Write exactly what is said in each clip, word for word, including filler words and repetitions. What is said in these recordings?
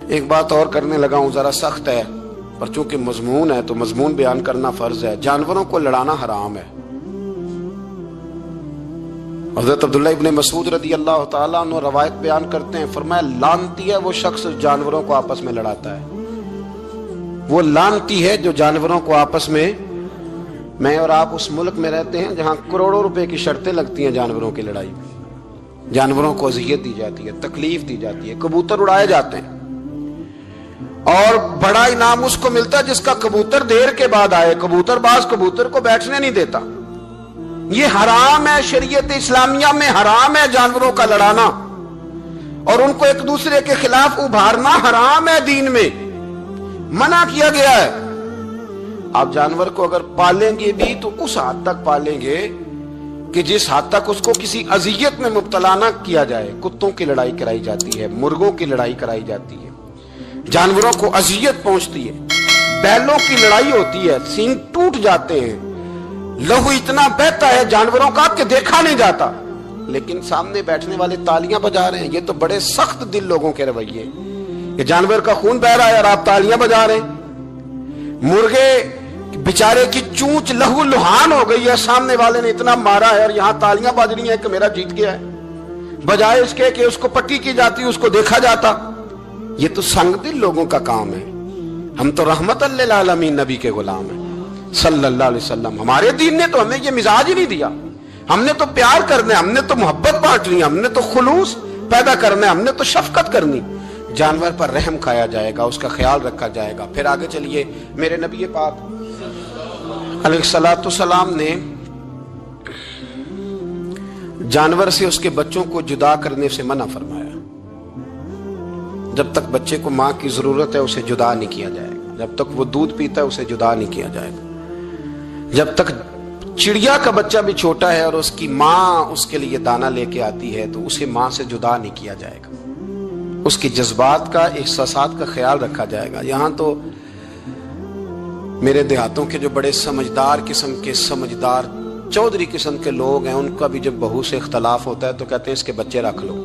ایک بات اور کرنے لگا ہوں، ذرا سخت ہے پر چونکہ مضمون ہے تو مضمون بیان کرنا فرض ہے۔ جانوروں کو لڑانا حرام ہے۔ حضرت عبداللہ ابن مسعود رضی اللہ تعالیٰ عنہ روایت بیان کرتے ہیں، فرمایا لعنتی ہے وہ شخص جانوروں کو آپس میں لڑاتا ہے، وہ لعنتی ہے جو جانوروں کو آپس میں۔ میں اور آپ اس ملک میں رہتے ہیں جہاں کروڑوں روپے کی شرطیں لگتی ہیں جانوروں کی لڑائی میں، جانوروں کو اذیت دی جاتی ہے، تکلیف دی جاتی ہے، کبوتر اڑائے جاتے ہیں، اور بڑا انعام اس کو ملتا ہے جس کا کبوتر دیر کے بعد آئے۔ کبوتر باز کبوتر کو بیٹھنے نہیں دیتا۔ یہ حرام ہے، شریعت اسلامیہ میں حرام ہے جانوروں کا لڑانا، اور ان کو ایک دوسرے کے خلاف ابھارنا حرام ہے، دین میں منع کیا گیا ہے۔ آپ جانور کو اگر پالیں گے بھی تو اس حد تک پالیں گے کہ جس حد تک اس کو کسی اذیت میں مبتلا نہ کیا جائے۔ کتوں کی لڑائی کرائی جاتی ہے، مرغوں کی لڑائی کرائی جاتی ہے، جانوروں کو اذیت پہنچتی ہے، بیلوں کی لڑائی ہوتی ہے، سینگ ٹوٹ جاتے ہیں، لہو اتنا بہتا ہے جانوروں کا کہ دیکھا نہیں جاتا، لیکن سامنے بیٹھنے والے تالیاں بجا رہے ہیں۔ یہ تو بڑے سخت دل لوگوں کے رویے کہ جانور کا خون بہ رہا ہے اور آپ تالیاں بجا رہے ہیں۔ مرغے بیچارے کی چونچ لہو لہان ہو گئی ہے، سامنے والے نے اتنا مارا ہے اور یہاں تالیاں بج رہی ہیں کہ میرا جیت گیا ہے، بجائے اس کے کہ اس کو پٹی کی جاتی، اس کو دیکھا جاتا۔ یہ تو سنگ دل لوگوں کا کام ہے۔ ہم تو رحمت للعالمین نبی کے غلام ہیں صلی اللہ علیہ وسلم۔ ہمارے دین نے تو ہمیں یہ مزاج ہی نہیں دیا۔ ہم نے تو پیار کرنا ہے، ہم نے تو محبت بانٹنی ہے، ہم نے تو خلوص پیدا کرنا ہے، ہم نے تو شفقت کرنی۔ جانور پر رحم کھایا جائے گا، اس کا خیال رکھا جائے گا۔ پھر آگے چلیے، میرے نبی پاک علیہ الصلوۃ والسلام نے جانور سے اس کے بچوں کو جدا کرنے سے منع فرمایا۔ جب تک بچے کو ماں کی ضرورت ہے اسے جدا نہیں کیا جائے گا، جب تک وہ دودھ پیتا ہے اسے جدا نہیں کیا جائے گا، جب تک چڑیا کا بچہ بھی چھوٹا ہے اور اس کی ماں اس کے لیے دانہ لے کے آتی ہے تو اسے ماں سے جدا نہیں کیا جائے گا، اس کے جذبات کا، احساسات کا خیال رکھا جائے گا۔ یہاں تو میرے دیہاتوں کے جو بڑے سمجھدار قسم کے سمجھدار چودھری قسم کے لوگ ہیں، ان کا بھی جب بہو سے اختلاف ہوتا ہے تو کہتے ہیں اس کے بچے رکھ لو،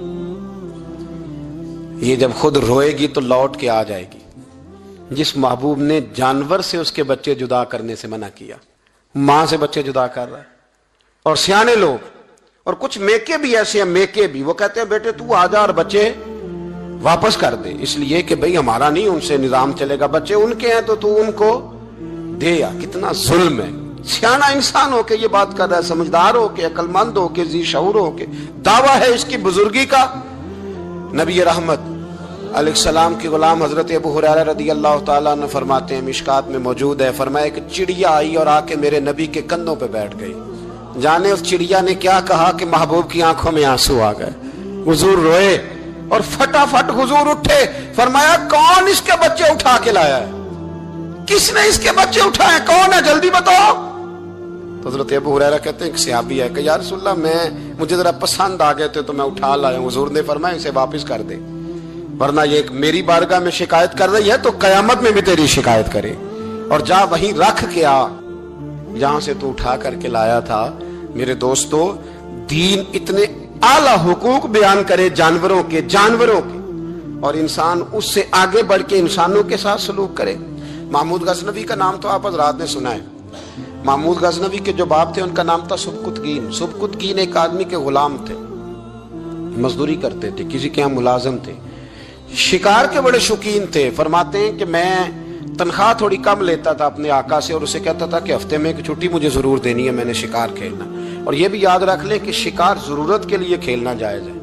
یہ جب خود روئے گی تو لوٹ کے آ جائے گی۔ جس محبوب نے جانور سے اس کے بچے جدا کرنے سے منع کیا، ماں سے بچے جدا کر رہا ہے۔ اور سیانے لوگ اور کچھ میکے بھی ایسے ہیں، میکے بھی وہ کہتے ہیں بیٹے تو آ جا اور بچے واپس کر دے، اس لیے کہ بھئی ہمارا نہیں ان سے نظام چلے گا، بچے ان کے ہیں تو تو ان کو دے۔ یا کتنا ظلم ہے۔ سیانا انسان ہو کے یہ بات کر رہا ہے، سمجھدار ہو کے، عقل مند ہو کے، ذی شعور ہو کے، دعویٰ ہے اس کی بزرگی کا۔ نبی رحمت علیہ السلام کے غلام حضرت ابو ہریرہ رضی اللہ تعالیٰ عنہ فرماتے ہیں، مشکات میں موجود ہے، فرمایا کہ چڑیا آئی اور آ کے میرے نبی کے کندھوں پہ بیٹھ گئی۔ جانے اس چڑیا نے کیا کہا کہ محبوب کی آنکھوں میں آنسو آ گئے، حضور روئے اور فٹافٹ حضور اٹھے، فرمایا کون اس کے بچے اٹھا کے لایا ہے؟ کس نے اس کے بچے اٹھائے؟ کون ہے؟ جلدی بتاؤ۔ تو حضرت ابو ہریرہ کہتے ہیں کہ صحابی ہے کہ یا رسول اللہ میں مجھے ذرا پسند آ گئے تھے تو میں اٹھا لایا ہوں۔ حضور نے فرمایا اسے واپس کر دے، ورنہ یہ میری بارگاہ میں شکایت کر رہی ہے تو قیامت میں بھی تیری شکایت کرے، اور جا وہیں رکھ کے آ جہاں سے تو اٹھا کر کے لایا تھا۔ میرے دوستو، دین اتنے اعلیٰ حقوق بیان کرے جانوروں کے جانوروں کے اور انسان اس سے آگے بڑھ کے انسانوں کے ساتھ سلوک کرے۔ محمود غزنوی کا نام تو آپ حضرات نے سنا ہے۔ محمود غزنوی کے جو باپ تھے ان کا نام تھا سبکتگین۔ سبکتگین ایک آدمی کے غلام تھے، مزدوری کرتے تھے، کسی کے یہاں ملازم تھے، شکار کے بڑے شوقین تھے۔ فرماتے ہیں کہ میں تنخواہ تھوڑی کم لیتا تھا اپنے آقا سے اور اسے کہتا تھا کہ ہفتے میں ایک چھٹی مجھے ضرور دینی ہے، میں نے شکار کھیلنا۔ اور یہ بھی یاد رکھ لیں کہ شکار ضرورت کے لیے کھیلنا جائز ہے،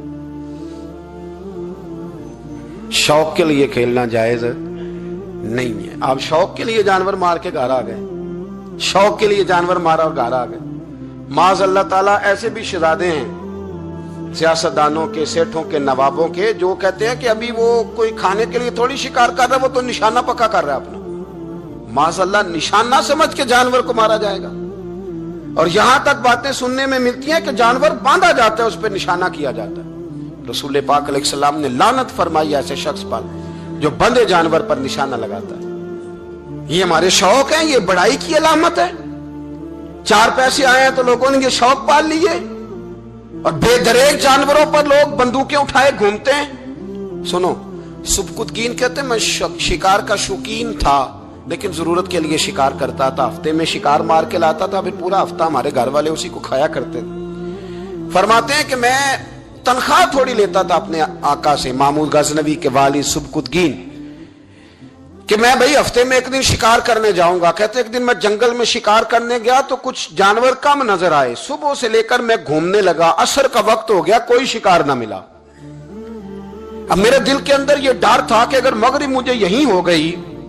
شوق کے لیے کھیلنا جائز نہیں ہے۔ آپ شوق کے لیے جانور مار کے گھر آ گئے، شوق کے لیے جانور مارا اور گھر آ گئے۔ معاذ اللہ تعالیٰ ایسے بھی شہزادے ہیں سیاستدانوں کے، سیٹھوں کے، نوابوں کے، جو کہتے ہیں کہ ابھی وہ کوئی کھانے کے لیے تھوڑی شکار کر رہا ہے، وہ تو نشانہ پکا کر رہا ہے اپنا۔ معاذ اللہ نشانہ سمجھ کے جانور کو مارا جائے گا۔ اور یہاں تک باتیں سننے میں ملتی ہیں کہ جانور باندھا جاتا ہے، اس پہ نشانہ کیا جاتا ہے۔ رسول پاک علیہ السلام نے لعنت فرمائی ایسے شخص پر جو بندے جانور پر نشانہ لگاتا ہے۔ یہ ہمارے شوق ہیں، یہ بڑائی کی علامت ہے۔ چار پیسے آئے ہیں تو لوگوں نے یہ شوق پال لیے اور بے دریغ جانوروں پر لوگ بندوقیں اٹھائے گھومتے ہیں۔ سنو، سبکتگین کہتے ہیں میں شکار کا شوقین تھا لیکن ضرورت کے لیے شکار کرتا تھا، ہفتے میں شکار مار کے لاتا تھا، پھر پورا ہفتہ ہمارے گھر والے اسی کو کھایا کرتے تھے۔ فرماتے ہیں کہ میں تنخواہ تھوڑی لیتا تھا اپنے آقا سے، محمود غزنوی کے والد سبکتگین، کہ میں بھئی ہفتے میں ایک دن شکار کرنے جاؤں گا۔ کہتے ایک دن میں جنگل میں شکار کرنے گیا تو کچھ جانور کم نظر آئے، صبح سے لے کر میں گھومنے لگا، عصر کا وقت ہو گیا، کوئی شکار نہ ملا۔ اب میرے دل کے اندر یہ ڈر تھا کہ اگر مغرب مجھے یہیں ہو گئی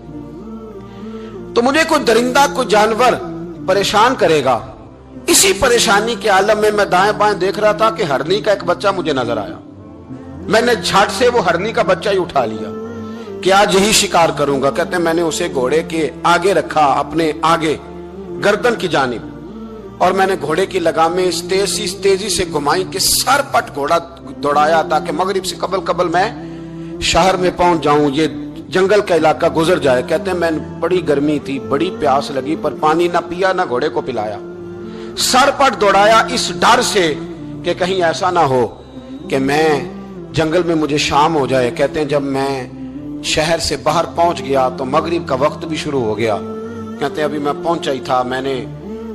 تو مجھے کوئی درندہ کوئی جانور پریشان کرے گا۔ اسی پریشانی کے عالم میں میں دائیں بائیں دیکھ رہا تھا کہ ہرنی کا ایک بچہ مجھے نظر آیا۔ میں نے جھٹ سے وہ ہرنی کا بچہ ہی اٹھا لیا کہ آج یہی شکار کروں گا۔ کہتے ہیں میں نے اسے گھوڑے کے آگے رکھا، اپنے آگے گردن کی جانب، اور میں نے گھوڑے کی لگامیں اس تیزی تیزی سے گھمائی کہ سر پٹ گھوڑا دوڑایا تاکہ مغرب سے قبل قبل میں شہر میں پہنچ جاؤں، یہ جنگل کا علاقہ گزر جائے۔ کہتے ہیں میں بڑی گرمی تھی، بڑی پیاس لگی، پر پانی نہ پیا نہ گھوڑے کو پلایا، سر پٹ دوڑایا اس ڈر سے کہ کہیں ایسا نہ ہو کہ میں جنگل میں مجھے شام ہو جائے۔ کہتے ہیں جب میں شہر سے باہر پہنچ گیا تو مغرب کا وقت بھی شروع ہو گیا۔ کہتے ہیں ابھی میں پہنچا ہی تھا، میں نے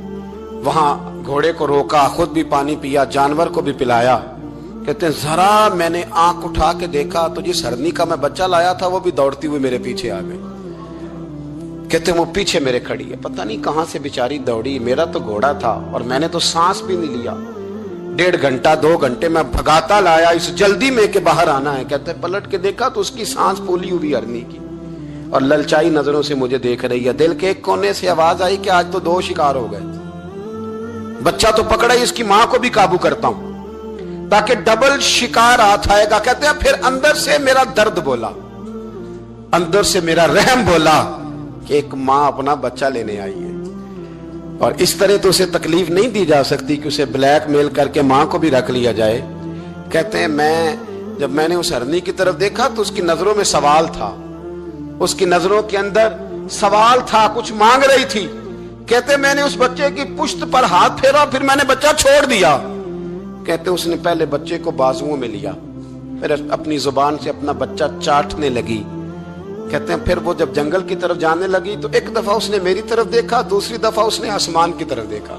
وہاں گھوڑے کو روکا، خود بھی پانی پیا، جانور کو بھی پلایا۔ کہتے ہیں ذرا میں نے آنکھ اٹھا کے دیکھا تو جس ہرنی کا میں بچہ لایا تھا وہ بھی دوڑتی ہوئی میرے پیچھے آ گئی۔ کہتے ہیں وہ پیچھے میرے کھڑی ہے، پتہ نہیں کہاں سے بیچاری دوڑی، میرا تو گھوڑا تھا اور میں نے تو سانس بھی نہیں لیا، ڈیڑھ گھنٹہ دو گھنٹے میں بھگاتا لایا اس جلدی میں کہ باہر آنا ہے۔ کہتے ہیں پلٹ کے دیکھا تو اس کی سانس پھولی ہوئی ہرنی کی اور للچائی نظروں سے مجھے دیکھ رہی ہے۔ دل کے ایک کونے سے آواز آئی کہ آج تو دو شکار ہو گئے، بچہ تو پکڑا ہی، اس کی ماں کو بھی قابو کرتا ہوں تاکہ ڈبل شکار ہاتھ آئے گا۔ کہتے ہیں پھر اندر سے میرا درد بولا، اندر سے میرا رحم بولا کہ ایک ماں اپنا بچہ لینے آئی ہے، اور اس طرح تو اسے تکلیف نہیں دی جا سکتی کہ اسے بلیک میل کر کے ماں کو بھی رکھ لیا جائے۔ کہتے ہیں میں جب میں نے اس ہرنی کی طرف دیکھا تو اس کی نظروں میں سوال تھا، اس کی نظروں کے اندر سوال تھا، کچھ مانگ رہی تھی۔ کہتے میں نے اس بچے کی پشت پر ہاتھ پھیرا، پھر میں نے بچہ چھوڑ دیا۔ کہتے اس نے پہلے بچے کو بازوؤں میں لیا، پھر اپنی زبان سے اپنا بچہ چاٹنے لگی۔ کہتے ہیں پھر وہ جب جنگل کی طرف جانے لگی تو ایک دفعہ اس نے میری طرف دیکھا، دوسری دفعہ اس نے آسمان کی طرف دیکھا۔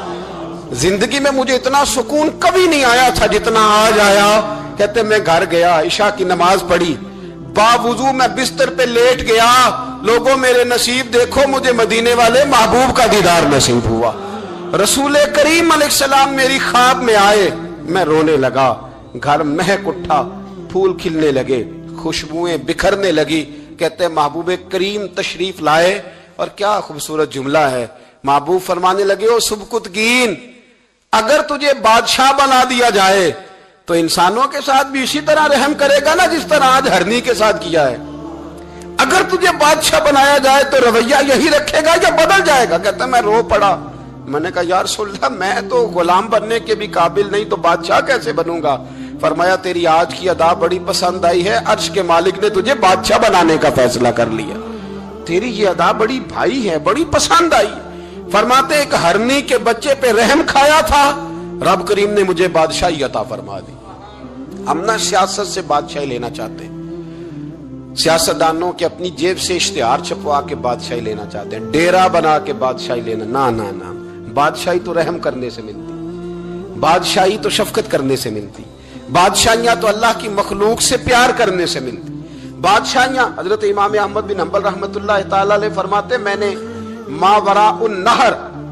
زندگی میں مجھے اتنا سکون کبھی نہیں آیا تھا جتنا آج آیا۔ کہتے میں گھر گیا، عشاء کی نماز پڑھی، باوضو میں بستر پہ لیٹ گیا، لوگوں میرے نصیب دیکھو، مجھے مدینے والے محبوب کا دیدار نصیب ہوا۔ رسول کریم علیہ السلام میری خواب میں آئے، میں رونے لگا، گھر مہک اٹھا، پھول کھلنے لگے، خوشبوئیں بکھرنے لگی۔ کہتے محبوب کریم تشریف لائے، اور کیا خوبصورت جملہ ہے، محبوب فرمانے لگے او سبکتگین، اگر تجھے بادشاہ بنا دیا جائے تو انسانوں کے ساتھ بھی اسی طرح رحم کرے گا نا جس طرح آج ہرنی کے ساتھ کیا ہے۔ اگر تجھے بادشاہ بنایا جائے تو رویہ یہی رکھے گا یا بدل جائے گا؟ کہتا میں رو پڑا، میں نے کہا یا رسول اللہ میں تو غلام بننے کے بھی قابل نہیں، تو بادشاہ کیسے بنوں گا؟ فرمایا تیری آج کی ادا بڑی پسند آئی ہے، عرش کے مالک نے تجھے بادشاہ بنانے کا فیصلہ کر لیا، تیری یہ ادا بڑی بھائی ہے، بڑی پسند آئی۔ فرماتے ایک ہرنی کے بچے پہ رحم کھایا تھا، رب کریم نے مجھے بادشاہی عطا فرما دی۔ ہم نہ سیاست سے بادشاہی لینا چاہتے ہیں، سیاستدانوں کے اپنی جیب سے اشتہار چھپوا کے بادشاہی لینا چاہتے ہیں، ڈیرا بنا کے بادشاہی لینا، نہ نہ نہ، بادشاہی تو رحم کرنے سے ملتی، بادشاہی تو شفقت کرنے سے ملتی، بادشاہیاں تو اللہ کی مخلوق سے پیار کرنے سے ملتی۔ بادشاہیاں حضرت امام احمد بن حنبل رحمۃ اللہ تعالی علیہ فرماتے میں نے ما وراء النہر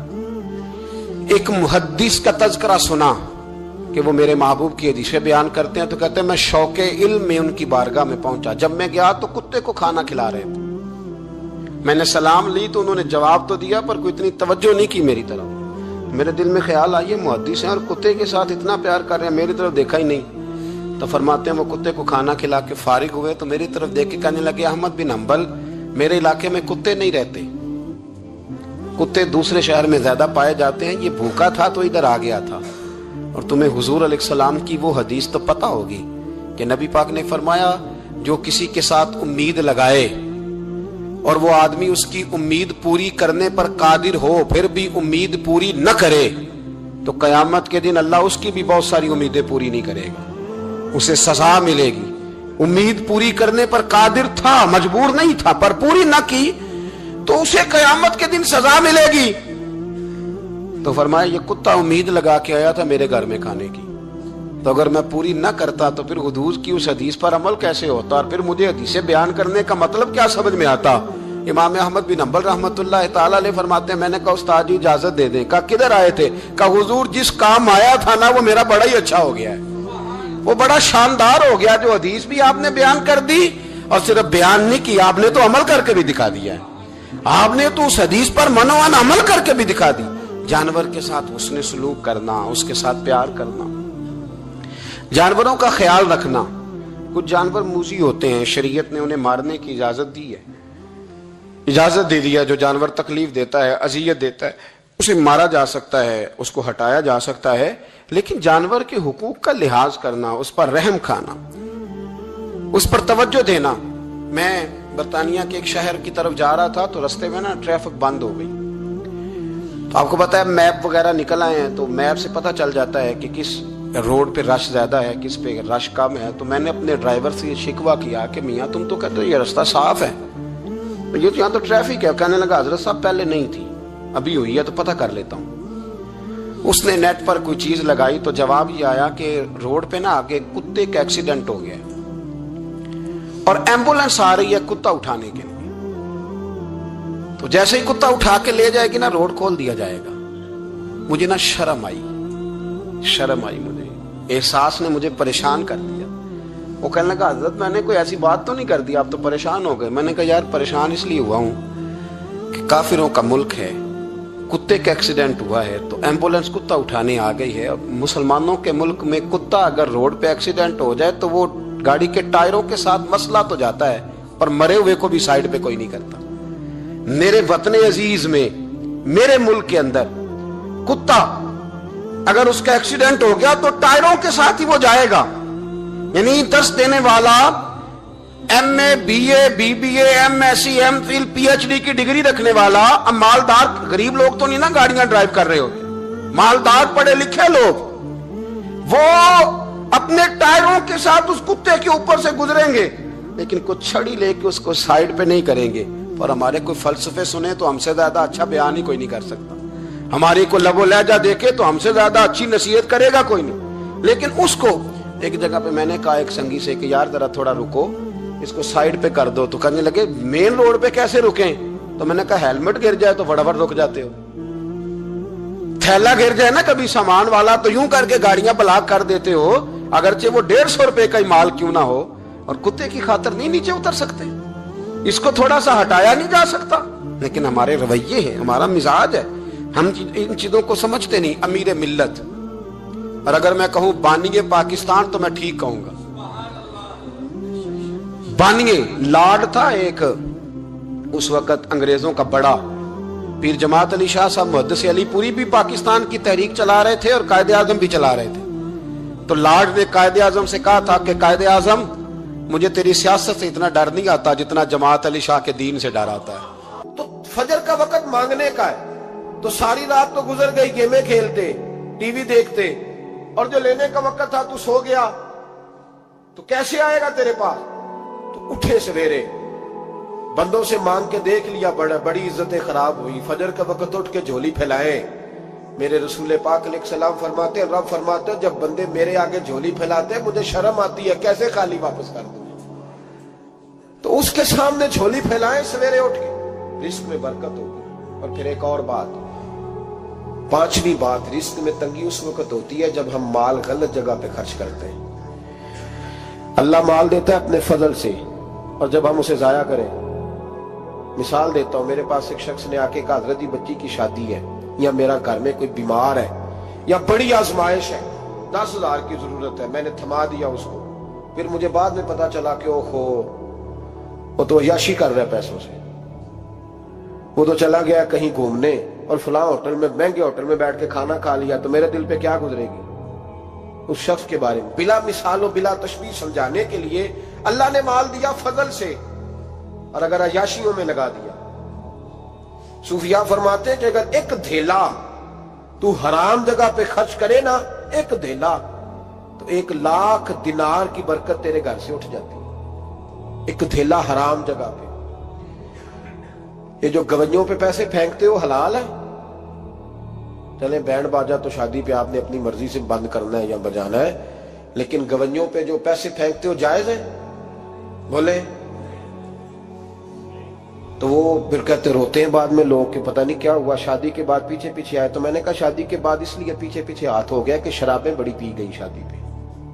ایک محدث کا تذکرہ سنا کہ وہ میرے محبوب کی حدیثیں بیان کرتے ہیں، تو کہتے ہیں میں شوق علم میں ان کی بارگاہ میں پہنچا، جب میں گیا تو کتے کو کھانا کھلا رہے تھے، میں نے سلام لی تو انہوں نے جواب تو دیا پر کوئی اتنی توجہ نہیں کی میری طرف۔ میرے دل میں خیال آئیے محدث ہیں اور کتے کے ساتھ اتنا پیار کر رہے ہیں، میری طرف دیکھا ہی نہیں۔ تو فرماتے ہیں وہ کتے کو کھانا کھلا کے فارغ ہوئے تو میری طرف دیکھ کے کہنے لگے احمد بن حنبل میرے علاقے میں کتے نہیں رہتے، کتے دوسرے شہر میں زیادہ پائے جاتے ہیں، یہ بھوکا تھا تو ادھر آ گیا تھا۔ اور تمہیں حضور علیہ السلام کی وہ حدیث تو پتہ ہوگی کہ نبی پاک نے فرمایا جو کسی کے ساتھ امید لگائے اور وہ آدمی اس کی امید پوری کرنے پر قادر ہو پھر بھی امید پوری نہ کرے تو قیامت کے دن اللہ اس کی بھی بہت ساری امیدیں پوری نہیں کرے گا، اسے سزا ملے گی۔ उम्मीद पूरी करने पर कादिर था, मजबूर नहीं था, पर पूरी ना की तो उसे क़यामत के दिन सजा मिलेगी। तो फरमाया ये कुत्ता उम्मीद लगा के आया था मेरे घर में खाने की, तो अगर मैं पूरी ना करता तो फिर हुदूद की उस हदीस पर अमल कैसे होता, और फिर मुझे हदीसें बयान करने का मतलब क्या समझ में आता। इमाम अहमद बिन हंबल रहमतुल्लाह तआला अलैह फरमाते हैं, मैंने कहा उस्ताद जी इजाजत दे दें। कहा किधर आए थे? कहा हुजूर जिस काम आया था ना वो मेरा बड़ा ही अच्छा हो गया है, वो बड़ा शानदार हो गया। जो हदीस भी आपने बयान कर दी, और सिर्फ बयान नहीं की, आपने तो अमल करके भी दिखा दिया है। आपने तो उस हदीस पर मनोवन अमल करके भी दिखा दी। जानवर के साथ उसने सलूक करना, उसके साथ प्यार करना, जानवरों का ख्याल रखना। कुछ जानवर मूजी होते हैं, शरीयत ने उन्हें मारने की इजाजत दी है, इजाजत दे दिया। जो जानवर तकलीफ देता है, अजियत देता है, उसे मारा जा सकता है, उसको हटाया जा सकता है, लेकिन जानवर के हुकूक का लिहाज करना, उस पर रहम खाना, उस पर तवज्जो देना। मैं बरतानिया के एक शहर की तरफ जा रहा था, तो रास्ते में ना ट्रैफिक बंद हो गई। तो आपको पता है मैप वगैरह निकल आए हैं, तो मैप से पता चल जाता है कि किस रोड पे रश ज्यादा है, किस पे रश कम है। तो मैंने अपने ड्राइवर से ये शिकवा किया कि मियाँ तुम तो कहते हो ये रास्ता साफ है, तो ये तो यहाँ तो ट्रैफिक है। कहने लगा हजरत साहब पहले नहीं थी, अभी हुई है, तो पता कर लेता हूँ। उसने नेट पर कोई चीज लगाई तो जवाब ये आया कि रोड पे ना आगे कुत्ते का एक्सीडेंट हो गया और एम्बुलेंस आ रही है कुत्ता उठाने के लिए। तो जैसे ही कुत्ता उठा के ले जाएगी ना, रोड खोल दिया जाएगा। मुझे ना शर्म आई, शर्म आई मुझे, एहसास ने मुझे परेशान कर दिया। वो कहने लगा हजरत मैंने कोई ऐसी बात तो नहीं कर दी, आप तो परेशान हो गए। मैंने कहा यार परेशान इसलिए हुआ हूं कि काफिरों का मुल्क है, कुत्ते का एक्सीडेंट हुआ है तो एम्बुलेंस कुत्ता उठाने आ गई है। मुसलमानों के मुल्क में कुत्ता अगर रोड पे एक्सीडेंट हो जाए तो वो गाड़ी के टायरों के साथ मसला तो जाता है, पर मरे हुए को भी साइड पे कोई नहीं करता। मेरे वतन अजीज में, मेरे मुल्क के अंदर कुत्ता अगर उसका एक्सीडेंट हो गया तो टायरों के साथ ही वो जाएगा। यानी दस देने वाला M A, B A, B B A, M S C, M Phil, P H D की डिग्री रखने वाला, अब मालदार गरीब लोग तो नहीं ना गाड़ियां ड्राइव कर रहे होते, मालदार पढ़े लिखे लोग, वो अपने टायरों के साथ उस कुत्ते के ऊपर से गुजरेंगे, लेकिन कुछ छड़ी लेके उसको साइड पे नहीं करेंगे। और हमारे कोई फलसफे सुने तो हमसे ज्यादा अच्छा बयान ही कोई नहीं कर सकता, हमारी को लबो लहजा देखे तो हमसे ज्यादा अच्छी नसीहत करेगा कोई नहीं। लेकिन उसको एक जगह पे मैंने कहा एक संगी से कि यार जरा थोड़ा रुको, इसको साइड पे कर दो। तो कहने लगे मेन रोड पे कैसे रुकें? तो मैंने कहा हेलमेट गिर जाए तो फटाफट रुक जाते हो, थैला गिर जाए ना कभी सामान वाला तो यूं करके गाड़ियां ब्लॉक कर देते हो, अगरचे वो डेढ़ सौ रुपए का ही माल क्यों ना हो। और कुत्ते की खातर नहीं नीचे उतर सकते, इसको थोड़ा सा हटाया नहीं जा सकता। लेकिन हमारे रवैये हैं, हमारा मिजाज है, हम इन चीजों को समझते नहीं। अमीर मिल्लत, और अगर मैं कहूं बानिए पाकिस्तान तो मैं ठीक कहूंगा। बानिए लॉर्ड था एक उस वक्त अंग्रेजों का बड़ा, पीर जमात अली शाह साहब मुहद्दिस अली पूरी भी पाकिस्तान की तहरीक चला रहे थे और कायदे आजम भी चला रहे थे। तो लॉर्ड ने कायदे आजम से कहा था कि कायदे आजम मुझे तेरी सियासत से इतना डर नहीं आता जितना जमात अली शाह के दीन से डर आता है। तो फजर का वक्त मांगने का है, तो सारी रात तो गुजर गई गेमें खेलते, टीवी देखते, और जो लेने का वक्त था तू सो गया, तो कैसे आएगा तेरे पास? तो उठे सवेरे, बंदों से मांग के देख लिया, बड़ा बड़ी इज्जतें खराब हुई। फजर का वक्त उठ के झोली फैलाए। मेरे रसूल पाक अलैहिस्सलाम फरमाते हैं, रब फरमाते हैं जब बंदे मेरे आगे झोली फैलाते हैं मुझे शर्म आती है, कैसे खाली वापस कर दूं। तो उसके सामने झोली फैलाए सवेरे उठ के, रिस्क में बरकत होगी। और फिर एक और बात, पांचवी बात, रिस्क में तंगी उस वक्त होती है जब हम माल गलत जगह पे खर्च करते हैं। अल्लाह माल देता है अपने फजल से, और जब हम उसे जाया करें, मिसाल देता हूं, मेरे पास एक शख्स ने आके कहा हजरत जी बच्ची की शादी है, या मेरा घर में कोई बीमार है, या बड़ी आजमाइश है, दस हजार की जरूरत है, मैंने थमा दिया उसको। फिर मुझे बाद में पता चला कि ओहो वो तो अय्याशी कर रहा है पैसों से, वो तो चला गया कहीं घूमने और फलां होटल में, महंगे होटल में बैठ के खाना खा लिया, तो मेरे दिल पे क्या गुजरेगी उस शख्स के बारे में। बिला मिसालों बिला तशबीह समझाने के लिए अल्लाह ने माल दिया फजल से, और अगर अय्याशियों में लगा दिया। सूफिया फरमाते हैं कि अगर एक धेला तू हराम जगह पे खर्च करे ना, एक धेला, तो एक लाख दिनार की बरकत तेरे घर से उठ जाती है। ایک دھیلا حرام جگہ پہ. یہ جو گونیوں پہ پیسے پھینکتے ہو حلال ہے؟ چلیں بینڈ باجا تو شادی پہ آپ نے اپنی مرضی سے بند کرنا ہے یا بجانا ہے، لیکن گونیوں پہ جو پیسے پھینکتے ہو جائز ہے؟ بولے. تو وہ پھر کہتے روتے ہیں بعد میں لوگ کہ پتہ نہیں کیا ہوا، شادی کے بعد پیچھے پیچھے آئے. تو میں نے کہا شادی کے بعد اس لیے پیچھے پیچھے ہاتھ ہو گیا کہ شرابیں بڑی پی گئی، شادی پہ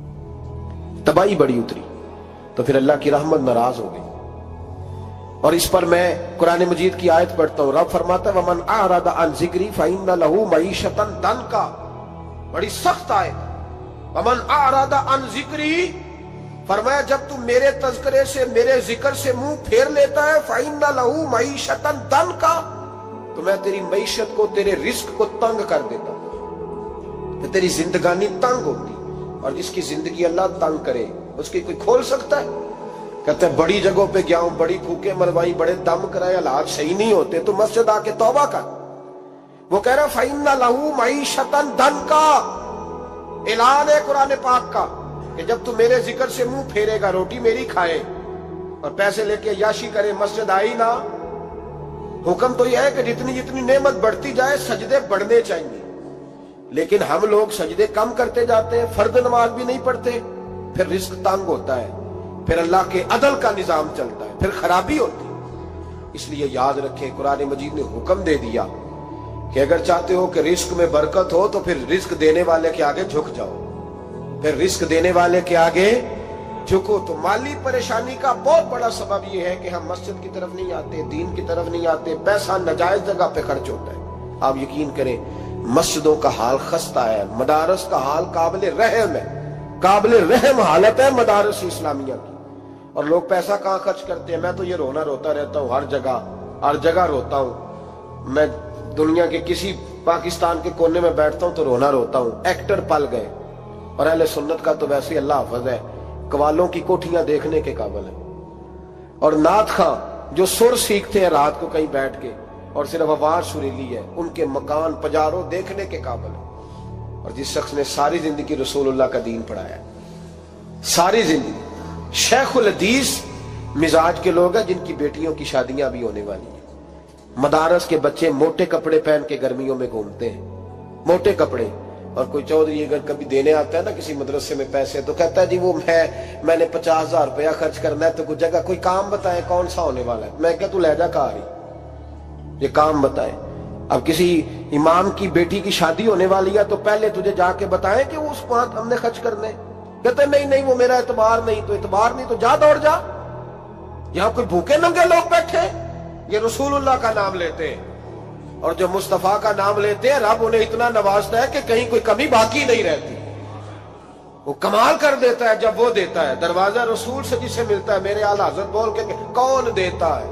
تباہی بڑی اتری، تو پھر اللہ کی رحمت ناراض ہو گئی. اور اس پر میں قرآن مجید کی آیت پڑھتا ہوں. رب فرماتا ہے وَمَنْ أَعْرَضَ عَنْ ذِكْرِي فَإِنَّ لَهُ مَعِيشَةً ضَنْكًا. بڑی سخت آیت. وَمَنْ أَعْرَضَ عَنْ ذِكْرِي، فرمایا جب تم میرے تذکرے سے، میرے ذکر سے منہ پھیر لیتا ہے، فَإِنَّ لَهُ مَعِيشَةً ضَنْكًا، تو میں تیری معیشت کو، تیرے رزق کو تنگ کر دیتا ہوں، کہ تیری زندگانی تنگ ہوتی. اور جس کی زندگی اللہ تنگ کرے اس کی کوئی کھول سکتا ہے؟ کہتے ہیں بڑی جگہوں پہ گیا ہوں، بڑی پھوکے مروائی، بڑے دم کرائے، حالات صحیح نہیں ہوتے، تو مسجد آ کے توبہ کر. وہ کہہ رہا فَإِنَّ لَهُ مَعِيشَةً ضَنْكًا، اعلان ہے قرآن پاک کا کہ جب تو میرے ذکر سے منہ پھیرے گا، روٹی میری کھائے اور پیسے لے کے عیاشی کرے، مسجد آئی نہ. حکم تو یہ ہے کہ جتنی جتنی نعمت بڑھتی جائے سجدے بڑھنے چاہیے، لیکن ہم لوگ سجدے کم کرتے جاتے ہیں، فرض نماز بھی نہیں پڑھتے، پھر رزق تنگ ہوتا ہے، پھر اللہ کے عدل کا نظام چلتا ہے، پھر خرابی ہوتی ہے. اس لیے یاد رکھیں قرآن مجید نے حکم دے دیا کہ اگر چاہتے ہو کہ رزق میں برکت ہو تو پھر رزق دینے والے کے آگے جھک جاؤ، پھر رزق دینے والے کے آگے جھکو. تو مالی پریشانی کا بہت بڑا سبب یہ ہے کہ ہم مسجد کی طرف نہیں آتے، دین کی طرف نہیں آتے، پیسہ ناجائز جگہ پہ خرچ ہوتا ہے. آپ یقین کریں مسجدوں کا حال خستہ ہے، مدارس کا حال قابل رحم ہے، قابل رحم حالت ہے مدارس اسلامیہ کی. اور لوگ پیسہ کہاں خرچ کرتے ہیں؟ میں تو یہ رونا روتا رہتا ہوں، ہر جگہ ہر جگہ روتا ہوں. میں دنیا کے کسی پاکستان کے کونے میں بیٹھتا ہوں تو رونا روتا ہوں. ایکٹر پل گئے، اور اہل سنت کا تو ویسے اللہ حافظ ہے، قوالوں کی کوٹھیاں دیکھنے کے قابل ہے. اور نعت خواں جو سر سیکھتے ہیں رات کو کہیں بیٹھ کے اور صرف آواز سریلی ہے، ان کے مکان پجاروں دیکھنے کے قابل ہے. اور جس شخص نے ساری زندگی رسول اللہ کا دین پڑھایا ہے، ساری زندگی، شیخ الحدیث مزاج کے لوگ ہیں جن کی بیٹیوں کی شادیاں بھی ہونے والی ہیں. مدارس کے بچے موٹے کپڑے پہن کے گرمیوں میں گھومتے ہیں، موٹے کپڑے. اور کوئی چودھری اگر کبھی دینے آتا ہے نا کسی مدرسے میں پیسے، تو کہتا ہے جی وہ میں میں نے پچاس ہزار روپیہ خرچ کرنا ہے، تو کوئی جگہ کوئی کام بتائیں کون سا ہونے والا ہے. میں کہتا تو لے جا کہا رہی، یہ کام بتائے. اب کسی امام کی بیٹی کی شادی ہونے والی ہے تو پہلے تجھے جا کے بتائیں کہ وہ اس کو ہم نے خرچ کرنے. کہتے نہیں نہیں وہ میرا اعتبار نہیں. تو اعتبار نہیں تو جا دوڑ جا. یہاں کوئی بھوکے ننگے لوگ بیٹھے، یہ رسول اللہ کا نام لیتے ہیں، اور جو مصطفیٰ کا نام لیتے ہیں رب انہیں اتنا نوازتا ہے کہ کہیں کوئی کمی باقی نہیں رہتی. وہ کمال کر دیتا ہے جب وہ دیتا ہے. دروازہ رسول سے جسے ملتا ہے، میرے اعلیٰ حضرت بول کے کون دیتا ہے؟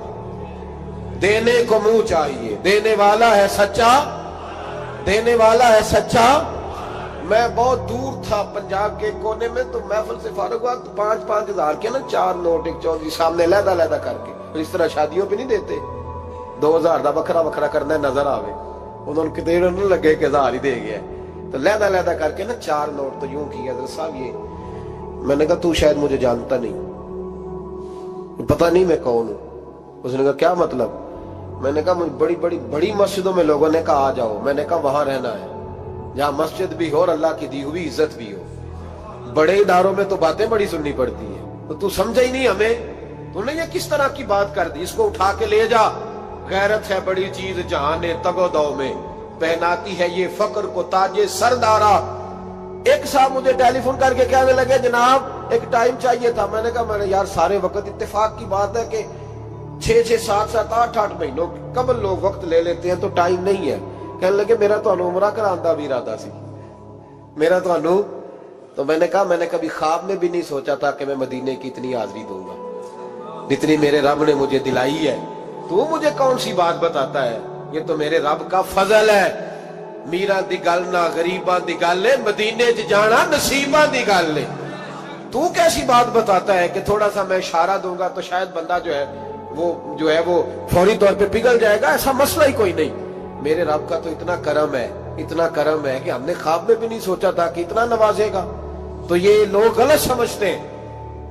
دینے کو منہ چاہیے، دینے والا ہے سچا، دینے والا ہے سچا. میں بہت دور تھا پنجاب کے کونے میں، تو محفل سے فارغ ہوا تو پانچ پانچ ہزار کے نا چار نوٹ ایک چودھری سامنے علیحدہ علیحدہ کر کے، اس طرح شادیوں پہ نہیں دیتے دو ہزار دا بکھرا بکھرا کرنا ہے نظر آوے، انہوں نے کتنے نہ لگے کہ ہزار ہی دے گیا، تو علیحدہ علیحدہ کر کے نا چار نوٹ. تو یوں کی حضرت صاحب یہ، میں نے کہا تو شاید مجھے جانتا نہیں، پتہ نہیں میں کون ہوں. اس نے کہا کیا مطلب؟ میں نے کہا بڑی بڑی بڑی مسجدوں میں لوگوں نے کہا آ جاؤ. میں نے کہا وہاں رہنا ہے جہاں مسجد بھی ہو اور اللہ کی دی ہوئی عزت بھی ہو. بڑے اداروں میں تو باتیں بڑی سننی پڑتی ہیں، تو تو سمجھا ہی نہیں ہمیں. تو نے یہ کس طرح کی بات کر دی؟ اس کو اٹھا کے لے جا. غیرت ہے بڑی چیز جہاں نے تگ و دو میں، پہناتی ہے یہ فقر کو تاج سردارا. ایک صاحب مجھے ٹیلی فون کر کے کہنے لگے جناب ایک ٹائم چاہیے تھا. میں نے کہا میں نے یار سارے وقت اتفاق کی بات ہے کہ چھ چھ سات سات آٹھ آٹھ مہینوں قبل لوگ وقت لے لیتے ہیں، تو ٹائم نہیں ہے. کہنے لگے میرا تو عمرہ کراندہ بھی ارادہ سی، میرا تو انو. تو میں نے کہا میں نے کبھی خواب میں بھی نہیں سوچا تھا کہ میں مدینے کی اتنی حاضری دوں گا جتنی میرے رب نے مجھے دلائی ہے. تو مجھے کون سی بات بتاتا ہے؟ یہ تو میرے رب کا فضل ہے. میرا دی گل نہ غریباں دی گل ہے، مدینے چ جانا نصیباں دی گل ہے. تو کیسی بات بتاتا ہے کہ تھوڑا سا میں اشارہ دوں گا تو شاید بندہ جو ہے وہ جو ہے وہ فوری طور پہ پگھل جائے گا؟ ایسا مسئلہ ہی کوئی نہیں. میرے رب کا تو اتنا کرم ہے، اتنا کرم ہے کہ ہم نے خواب میں بھی نہیں سوچا تھا کہ اتنا نوازے گا. تو یہ لوگ غلط سمجھتے ہیں.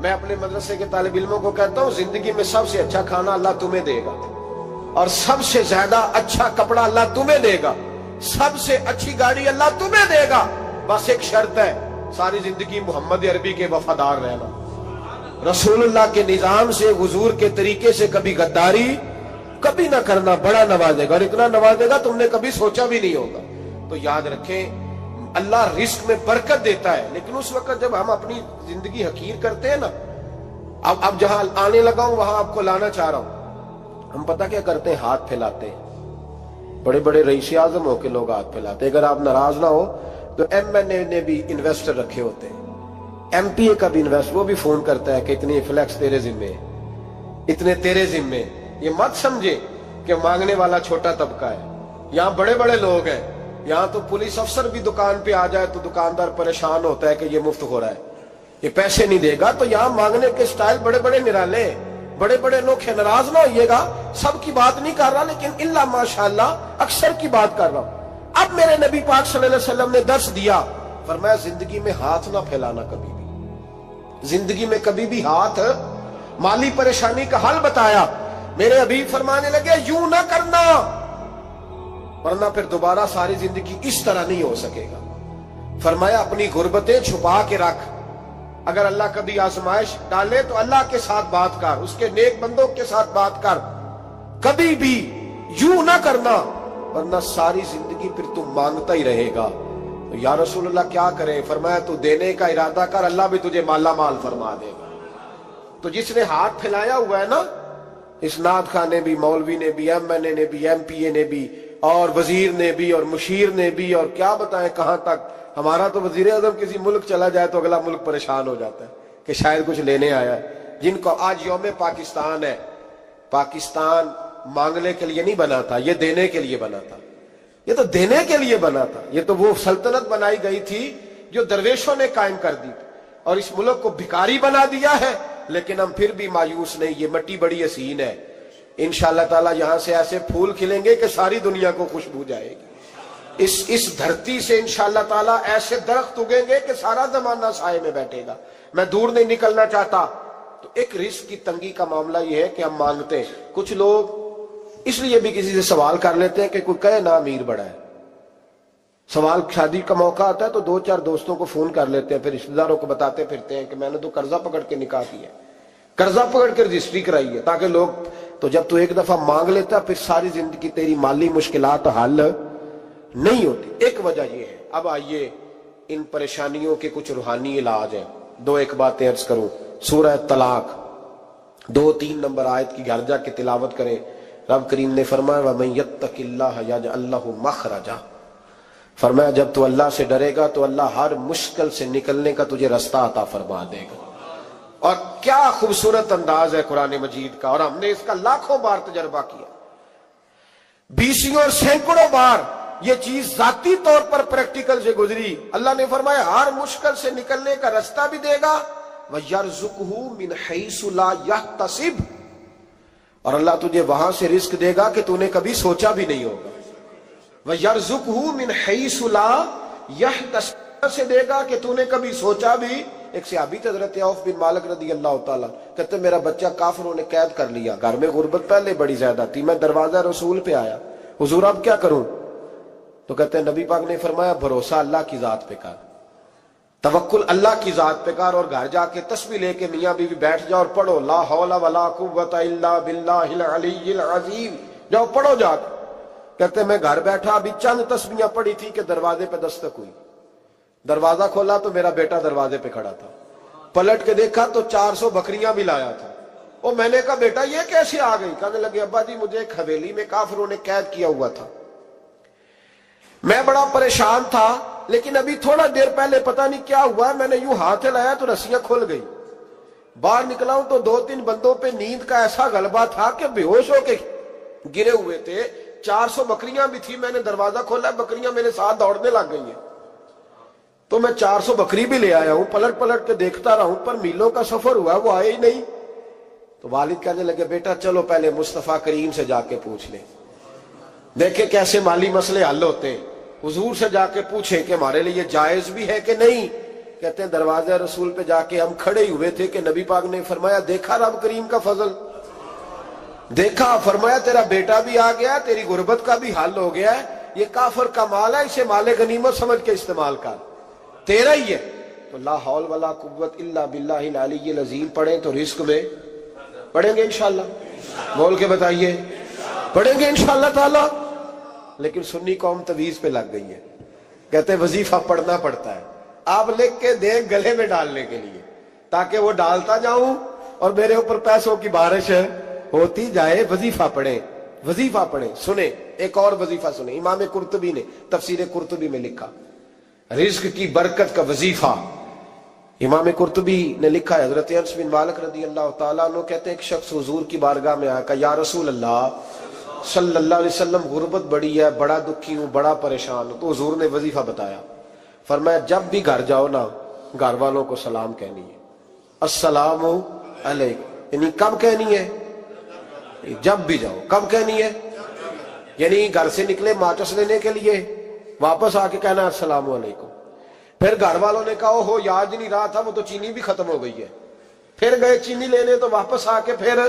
میں اپنے مدرسے کے طالب علموں کو کہتا ہوں زندگی میں سب سے اچھا کھانا اللہ تمہیں دے گا، اور سب سے زیادہ اچھا کپڑا اللہ تمہیں دے گا، سب سے اچھی گاڑی اللہ تمہیں دے گا، بس ایک شرط ہے، ساری زندگی محمد عربی کے وفادار رہنا، رسول اللہ کے نظام سے، حضور کے طریقے سے کبھی غداری کبھی نہ کرنا، بڑا نوازے گا، اور اتنا نوازے گا تم نے کبھی سوچا بھی نہیں ہوگا۔ تو یاد رکھیں اللہ رزق میں برکت دیتا ہے، لیکن اس وقت جب ہم اپنی زندگی حقیر کرتے ہیں نا، اب اب جہاں آنے لگا ہوں وہاں آپ کو لانا چاہ رہا ہوں، ہم پتہ کیا کرتے ہیں، ہاتھ پھیلاتے ہیں، بڑے بڑے رئیس اعظم ہو کے لوگ ہاتھ پھیلاتے ہیں، اگر آپ ناراض نہ ہو تو ایم این اے نے بھی انویسٹر رکھے ہوتے ہیں، ایم پی اے کا بھی انویسٹر، وہ بھی فون کرتا ہے کہ اتنی فلیکس تیرے ذمے، اتنے تیرے ذمے۔ یہ مت سمجھے کہ مانگنے والا چھوٹا طبقہ ہے، یہاں بڑے بڑے لوگ ہیں، یہاں تو پولیس افسر بھی دکان پہ آ جائے تو دکاندار پریشان ہوتا ہے کہ یہ مفت ہو رہا ہے، یہ پیسے نہیں دے گا، تو یہاں مانگنے کے سٹائل بڑے بڑے نرالے ہیں، بڑے بڑے لوگ ہیں، ناراض نہ ہوئیے گا، سب کی بات نہیں کر رہا، لیکن اللہ ماشاءاللہ اکثر کی بات کر رہا ہوں۔ اب میرے نبی پاک صلی اللہ علیہ وسلم نے درس دیا، فرمایا زندگی میں ہاتھ نہ پھیلانا، کبھی بھی زندگی میں کبھی بھی ہاتھ، مالی پریشانی کا حل بتایا، میرے حبیب فرمانے لگے یوں نہ کرنا، ورنہ پھر دوبارہ ساری زندگی اس طرح نہیں ہو سکے گا۔ فرمایا اپنی غربتیں چھپا کے رکھ، اگر اللہ کبھی آزمائش ڈالے تو اللہ کے ساتھ بات کر، اس کے نیک بندوں کے ساتھ بات کر، کبھی بھی یوں نہ کرنا، ورنہ ساری زندگی پھر تم مانگتا ہی رہے گا۔ تو یا رسول اللہ کیا کریں؟ فرمایا تو دینے کا ارادہ کر، اللہ بھی تجھے مالا مال فرما دے گا۔ تو جس نے ہاتھ پھیلایا ہوا ہے نا، اسناد خان نے بھی، مولوی نے بھی، ایم این اے نے بھی، ایم پی اے نے بھی، اور وزیر نے بھی، اور مشیر نے بھی، اور کیا بتائیں کہاں تک۔ ہمارا تو وزیر اعظم کسی ملک چلا جائے تو اگلا ملک پریشان ہو جاتا ہے کہ شاید کچھ لینے آیا ہے۔ جن کو آج یوم پاکستان ہے، پاکستان مانگنے کے لیے نہیں بنا تھا، یہ دینے کے لیے بنا تھا، یہ تو دینے کے لیے بنا تھا، یہ تو وہ سلطنت بنائی گئی تھی جو درویشوں نے قائم کر دی، اور اس ملک کو بھکاری بنا دیا ہے، لیکن ہم پھر بھی مایوس نہیں، یہ مٹی بڑی حسین ہے، انشاءاللہ تعالی یہاں سے ایسے پھول کھلیں گے کہ ساری دنیا کو خوشبو جائے گی، اس اس دھرتی سے انشاءاللہ تعالی ایسے درخت اگیں گے کہ سارا زمانہ سائے میں بیٹھے گا۔ میں دور نہیں نکلنا چاہتا، تو ایک رزق کی تنگی کا معاملہ یہ ہے کہ ہم مانگتے ہیں، کچھ لوگ اس لیے بھی کسی سے سوال کر لیتے ہیں کہ کوئی کہے نا امیر بڑا ہے، سوال شادی کا موقع آتا ہے تو دو چار دوستوں کو فون کر لیتے ہیں، پھر رشتہ داروں کو بتاتے پھرتے ہیں کہ میں نے تو قرضہ پکڑ کے نکاح کیا ہے، قرضہ پکڑ کے رجسٹری کرائی ہے، تاکہ لوگ، تو جب تو ایک دفعہ مانگ لیتا پھر ساری زندگی تیری مالی مشکلات حل نہیں ہوتی۔ ایک وجہ یہ ہے۔ اب آئیے ان پریشانیوں کے کچھ روحانی علاج ہیں، دو ایک باتیں عرض کروں۔ سورہ طلاق دو تین نمبر آیت کی گھر جا کے تلاوت کریں۔ رب کریم نے فرمایا وَمَن يَتَّقِ اللَّهَ يَجْعَل لَّهُ مَخْرَجًا، فرمایا جب تو اللہ سے ڈرے گا تو اللہ ہر مشکل سے نکلنے کا تجھے رستہ عطا فرما دے گا۔ اور کیا خوبصورت انداز ہے قرآن مجید کا، اور ہم نے اس کا لاکھوں بار تجربہ کیا، بیسوں اور سینکڑوں بار یہ چیز ذاتی طور پر پریکٹیکل سے گزری۔ اللہ نے فرمایا ہر مشکل سے نکلنے کا رستہ بھی دے گا، وَيَرْزُقْهُ مِنْ حَيْثُ لَا يَحْتَسِبُ، اور اللہ تجھے وہاں سے رزق دے گا کہ تو نے کبھی سوچا بھی نہیں ہوگا۔ وَيَرْزُقْهُ مِنْ حَيْثُ لَا يَحْتَسِبُ، سے دے گا کہ تو نے کبھی سوچا بھی۔ ایک صحابی تھے حضرت عوف بن مالک رضی اللہ تعالیٰ، کہتے میرا بچہ کافروں نے قید کر لیا، گھر میں غربت پہلے بڑی زیادہ تھی، میں دروازہ رسول پہ آیا، حضور اب کیا کروں؟ تو کہتے ہیں نبی پاک نے فرمایا بھروسہ اللہ کی ذات پہ کر، توکل اللہ کی ذات پہ کر، اور گھر جا کے تسبیح لے کے میاں بیوی بیٹھ جاؤ اور پڑھو لا حول ولا قوت الا باللہ العلی العظیم، جاؤ پڑھو جا کے۔ کہتے میں گھر بیٹھا، ابھی چند تسبیحاں پڑھی تھی کہ دروازے پہ دستک ہوئی، دروازہ کھولا تو میرا بیٹا دروازے پہ کھڑا تھا، پلٹ کے دیکھا تو چار سو بکریاں بھی لایا تھا۔ اور میں نے کہا بیٹا یہ کیسے آ گئی؟ کہنے لگے ابا جی مجھے ایک حویلی میں کافروں نے قید کیا ہوا تھا، میں بڑا پریشان تھا، لیکن ابھی تھوڑا دیر پہلے پتہ نہیں کیا ہوا، میں نے یوں ہاتھ لایا تو رسیاں کھل گئی، باہر نکلا ہوں تو دو تین بندوں پہ نیند کا ایسا غلبہ تھا کہ بے ہوش ہو کے گرے ہوئے تھے، چار سو بکریاں بھی تھی، میں نے دروازہ کھولا، بکریاں میرے ساتھ دوڑنے لگ گئی ہیں، تو میں چار سو بکری بھی لے آیا ہوں، پلٹ پلٹ کے دیکھتا رہا ہوں، پر میلوں کا سفر ہوا وہ آئے ہی نہیں۔ تو والد کہنے لگے بیٹا چلو پہلے مصطفیٰ کریم سے جا کے پوچھ لیں، دیکھیں کیسے مالی مسئلے حل ہوتے ہیں، حضور سے جا کے پوچھیں کہ ہمارے لیے جائز بھی ہے کہ نہیں، کہتے ہیں دروازے رسول پہ جا کے ہم کھڑے ہی ہوئے تھے کہ نبی پاک نے فرمایا دیکھا رب کریم کا فضل، دیکھا، فرمایا تیرا بیٹا بھی آ گیا، تیری غربت کا بھی حل ہو گیا ہے، یہ کافر کا مال ہے، اسے مال غنیمت سمجھ کے استعمال کر، تیرا ہی ہے۔ تو لا حول ولا قوت الا باللہ العلی العظیم پڑھیں تو رزق میں پڑھیں گے انشاءاللہ، بول کے بتائیے پڑھیں گے انشاءاللہ تعالی۔ لیکن سنی قوم تویز پہ لگ گئی ہے، کہتے ہیں وظیفہ پڑھنا پڑتا ہے، آپ لکھ کے دیں گلے میں ڈالنے کے لیے تاکہ وہ ڈالتا جاؤں اور میرے اوپر پیسوں کی بارش ہوتی جائے۔ وظیفہ پڑھیں، وظیفہ پڑھیں۔ سنیں ایک اور وظیفہ سنیں، امام قرطبی نے تفسیر قرطبی میں لکھا رزق کی برکت کا وظیفہ۔ امام قرطبی نے لکھا ہے حضرت انس بن مالک رضی اللہ تعالیٰ عنہ کہتے ہیں ایک شخص حضور کی بارگاہ میں آیا، کہا یا رسول اللہ صلی اللہ علیہ وسلم غربت بڑی ہے، بڑا دکھی ہوں، بڑا پریشان ہوں۔ تو حضور نے وظیفہ بتایا، فرمایا جب بھی گھر جاؤ نا گھر والوں کو سلام کہنی ہے، السلام علیکم، یعنی کب کہنی ہے؟ جب بھی جاؤ۔ کب کہنی ہے؟ یعنی گھر سے نکلے ماچس لینے کے لیے، واپس آ کے کہنا السلام علیکم۔ پھر گھر والوں نے کہا ہو یاد نہیں رہا تھا، وہ تو چینی بھی ختم ہو گئی ہے، پھر گئے چینی لینے تو واپس آ کے پھر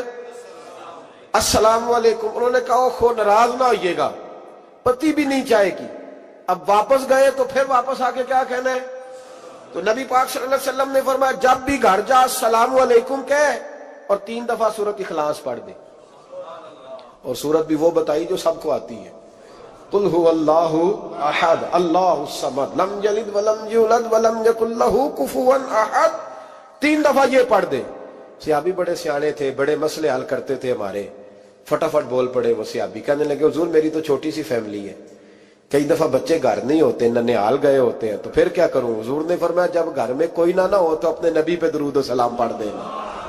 السلام علیکم۔ انہوں نے کہا خو ناراض نہ ہوئیے گا، پتی بھی نہیں چائے کی، اب واپس گئے تو پھر واپس آ کے کیا کہنا ہے؟ تو نبی پاک صلی اللہ علیہ وسلم نے فرمایا جب بھی گھر جا السلام علیکم کہے اور تین دفعہ سورۃ اخلاص پڑھ دے، اور سورت بھی وہ بتائی جو سب کو آتی ہے، قل هو اللہ احد اللہ الصمد لم یلد ولم یولد ولم یکن لہ کفوا احد، تین دفعہ یہ پڑھ دے۔ صحابی بڑے سیانے تھے، بڑے مسئلے حل کرتے تھے ہمارے، فٹافٹ بول پڑے وہ صحابی، کہنے لگے حضور میری تو چھوٹی سی فیملی ہے، کئی دفعہ بچے گھر نہیں ہوتے، ننیال گئے ہوتے ہیں، تو پھر کیا کروں؟ حضور نے فرمایا جب گھر میں کوئی نہ نہ ہو تو اپنے نبی پہ درود و سلام پڑھ دینا،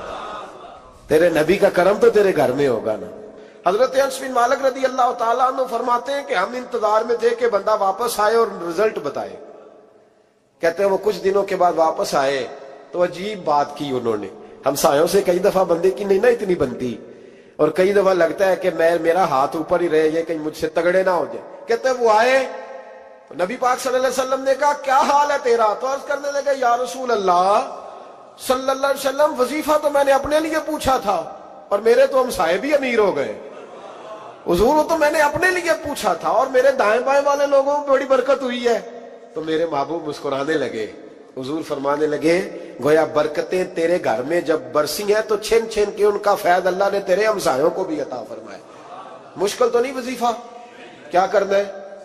تیرے نبی کا کرم تو تیرے گھر میں ہوگا نا۔ حضرت انس بن مالک رضی اللہ تعالیٰ عنہ فرماتے ہیں کہ ہم انتظار میں تھے کہ بندہ واپس آئے اور رزلٹ بتائے۔ کہتے ہیں وہ کچھ دنوں کے بعد واپس آئے تو عجیب بات کی انہوں نے، ہمسایوں سے کئی دفعہ بندے کی نہیں نا اتنی بنتی، اور کئی دفعہ لگتا ہے کہ میں میرا ہاتھ اوپر ہی رہے، یہ کہیں مجھ سے تگڑے نہ ہو جائے۔ کہتے ہیں وہ آئے تو نبی پاک صلی اللہ علیہ وسلم نے کہا کیا حال ہے تیرا؟ تو عرض کرنے لگے یا رسول اللہ صلی اللہ علیہ وسلم وظیفہ تو میں نے اپنے لیے پوچھا تھا اور میرے تو ہمسائے بھی امیر ہو گئے، حضور تو میں نے اپنے لیے پوچھا تھا اور میرے دائیں بائیں والے لوگوں کو بڑی برکت ہوئی ہے۔ تو میرے محبوب مسکرانے لگے، حضور فرمانے لگے گویا برکتیں تیرے گھر میں جب برسی ہیں تو چھن چھن کے ان کا فیض اللہ نے تیرے ہمسایوں کو بھی عطا فرمایا۔ مشکل تو نہیں وظیفہ، کیا کرنا ہے؟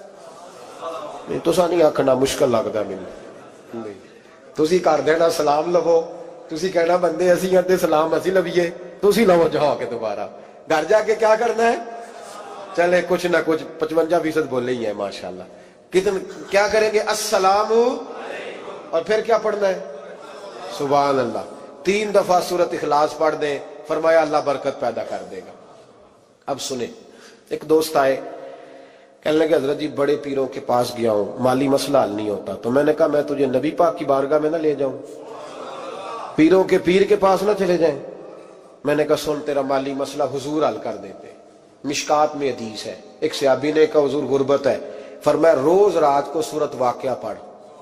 نہیں تو سا نہیں آکھنا مشکل لگتا ہے مجھے، تسی کر دینا سلام لو، تسی کہنا بندے اسی ہیں تے سلام اسی لویے، تسی لو جاؤ کے دوبارہ گھر جا کے کیا کرنا ہے؟ چلے کچھ نہ کچھ پچپنجا فیصد بولے ہی ہیں ماشاءاللہ۔ کتنے کیا کریں گے؟ السلام، اور پھر کیا پڑھنا ہے؟ سبحان اللہ، تین دفعہ سورۃ اخلاص پڑھ دیں، فرمایا اللہ برکت پیدا کر دے گا۔ اب سنیں، ایک دوست آئے کہنے لگے حضرت جی بڑے پیروں کے پاس گیا ہوں، مالی مسئلہ حل نہیں ہوتا، تو میں نے کہا میں تجھے نبی پاک کی بارگاہ میں نہ لے جاؤں، پیروں کے پیر کے پاس نہ چلے جائیں۔ میں نے کہا سن تیرا مالی مسئلہ حضور حل کر دیتے۔ مشکات میں حدیث ہے، ایک صحابی نے کہا حضور غربت ہے، فرمایا روز رات کو سورت واقعہ پڑھ،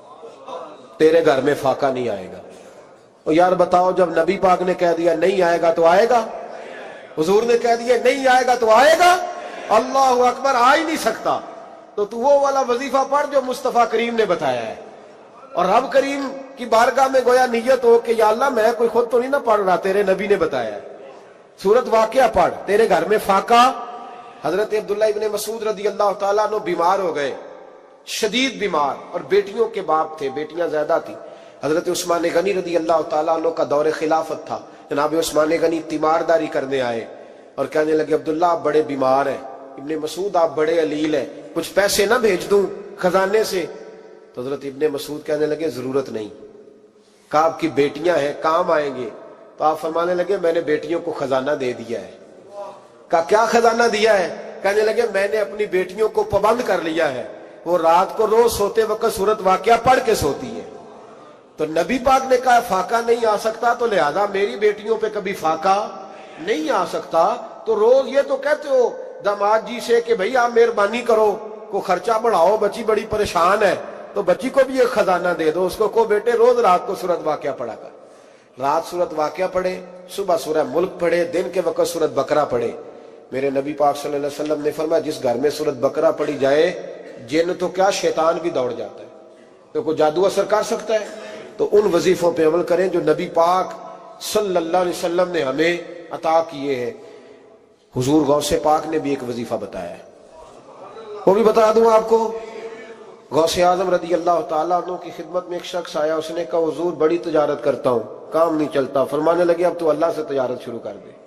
تیرے گھر میں فاقہ نہیں آئے گا۔ اور یار بتاؤ جب نبی پاک نے کہہ دیا نہیں آئے گا تو آئے گا، حضور نے کہہ دیا نہیں آئے گا تو آئے گا، اللہ اکبر، آ ہی نہیں سکتا تو تو وہ والا وظیفہ پڑھ جو مصطفیٰ کریم نے بتایا ہے، اور رب کریم کی بارگاہ میں گویا نیت ہو کہ یا اللہ میں کوئی خود تو نہیں نہ پڑھ رہا، تیرے نبی نے بتایا ہے، سورت واقعہ پڑھ، تیرے گھر میں فاقہ۔ حضرت عبداللہ ابن مسعود رضی اللہ تعالیٰ عنہ بیمار ہو گئے، شدید بیمار، اور بیٹیوں کے باپ تھے، بیٹیاں زیادہ تھی۔ حضرت عثمان غنی رضی اللہ تعالیٰ عنہ کا دور خلافت تھا، جناب عثمان غنی تیمارداری کرنے آئے اور کہنے لگے عبداللہ آپ بڑے بیمار ہیں، ابن مسعود آپ بڑے علیل ہیں، کچھ پیسے نہ بھیج دوں خزانے سے؟ تو حضرت ابن مسعود کہنے لگے ضرورت نہیں، کہا آپ کی بیٹیاں ہیں کام آئیں گے؟ تو آپ فرمانے لگے میں نے بیٹیوں کو خزانہ دے دیا ہے۔ کہا کیا خزانہ دیا ہے؟ کہنے لگے میں نے اپنی بیٹیوں کو پابند کر لیا ہے، وہ رات کو روز سوتے وقت سورت واقعہ پڑھ کے سوتی ہے۔ تو نبی پاک نے کہا فاقہ نہیں آ سکتا تو لہذا میری بیٹیوں پہ کبھی فاقہ نہیں آ سکتا، تو روز یہ تو کہتے ہو داماد جی سے کہ بھئی آپ مہربانی کرو کو خرچہ بڑھاؤ، بچی بڑی پریشان ہے، تو بچی کو بھی ایک خزانہ دے دو, اس کو کو بیٹے روز رات کو سورت واقعہ پڑھا کر, رات سورت واقعہ پڑھے, صبح سورہ ملک پڑھے, دن کے وقت سورت بقرہ پڑھے. میرے نبی پاک صلی اللہ علیہ وسلم نے فرمایا جس گھر میں سورت بقرہ پڑھی جائے جن تو کیا شیطان بھی دوڑ جاتا ہے. تو کوئی جادو اثر کر سکتا ہے؟ تو ان وظیفوں پہ عمل کریں جو نبی پاک صلی اللہ علیہ وسلم نے ہمیں عطا کیے ہیں. حضور غوث پاک نے بھی ایک وظیفہ بتایا ہے, وہ بھی بتا دوں آپ کو. غوث اعظم رضی اللہ تعالیٰ عنہ کی خدمت میں ایک شخص آیا, اس نے کہا حضور بڑی تجارت کرتا ہوں, کام نہیں چلتا. فرمانے لگے اب تو اللہ سے تجارت شروع کر دے.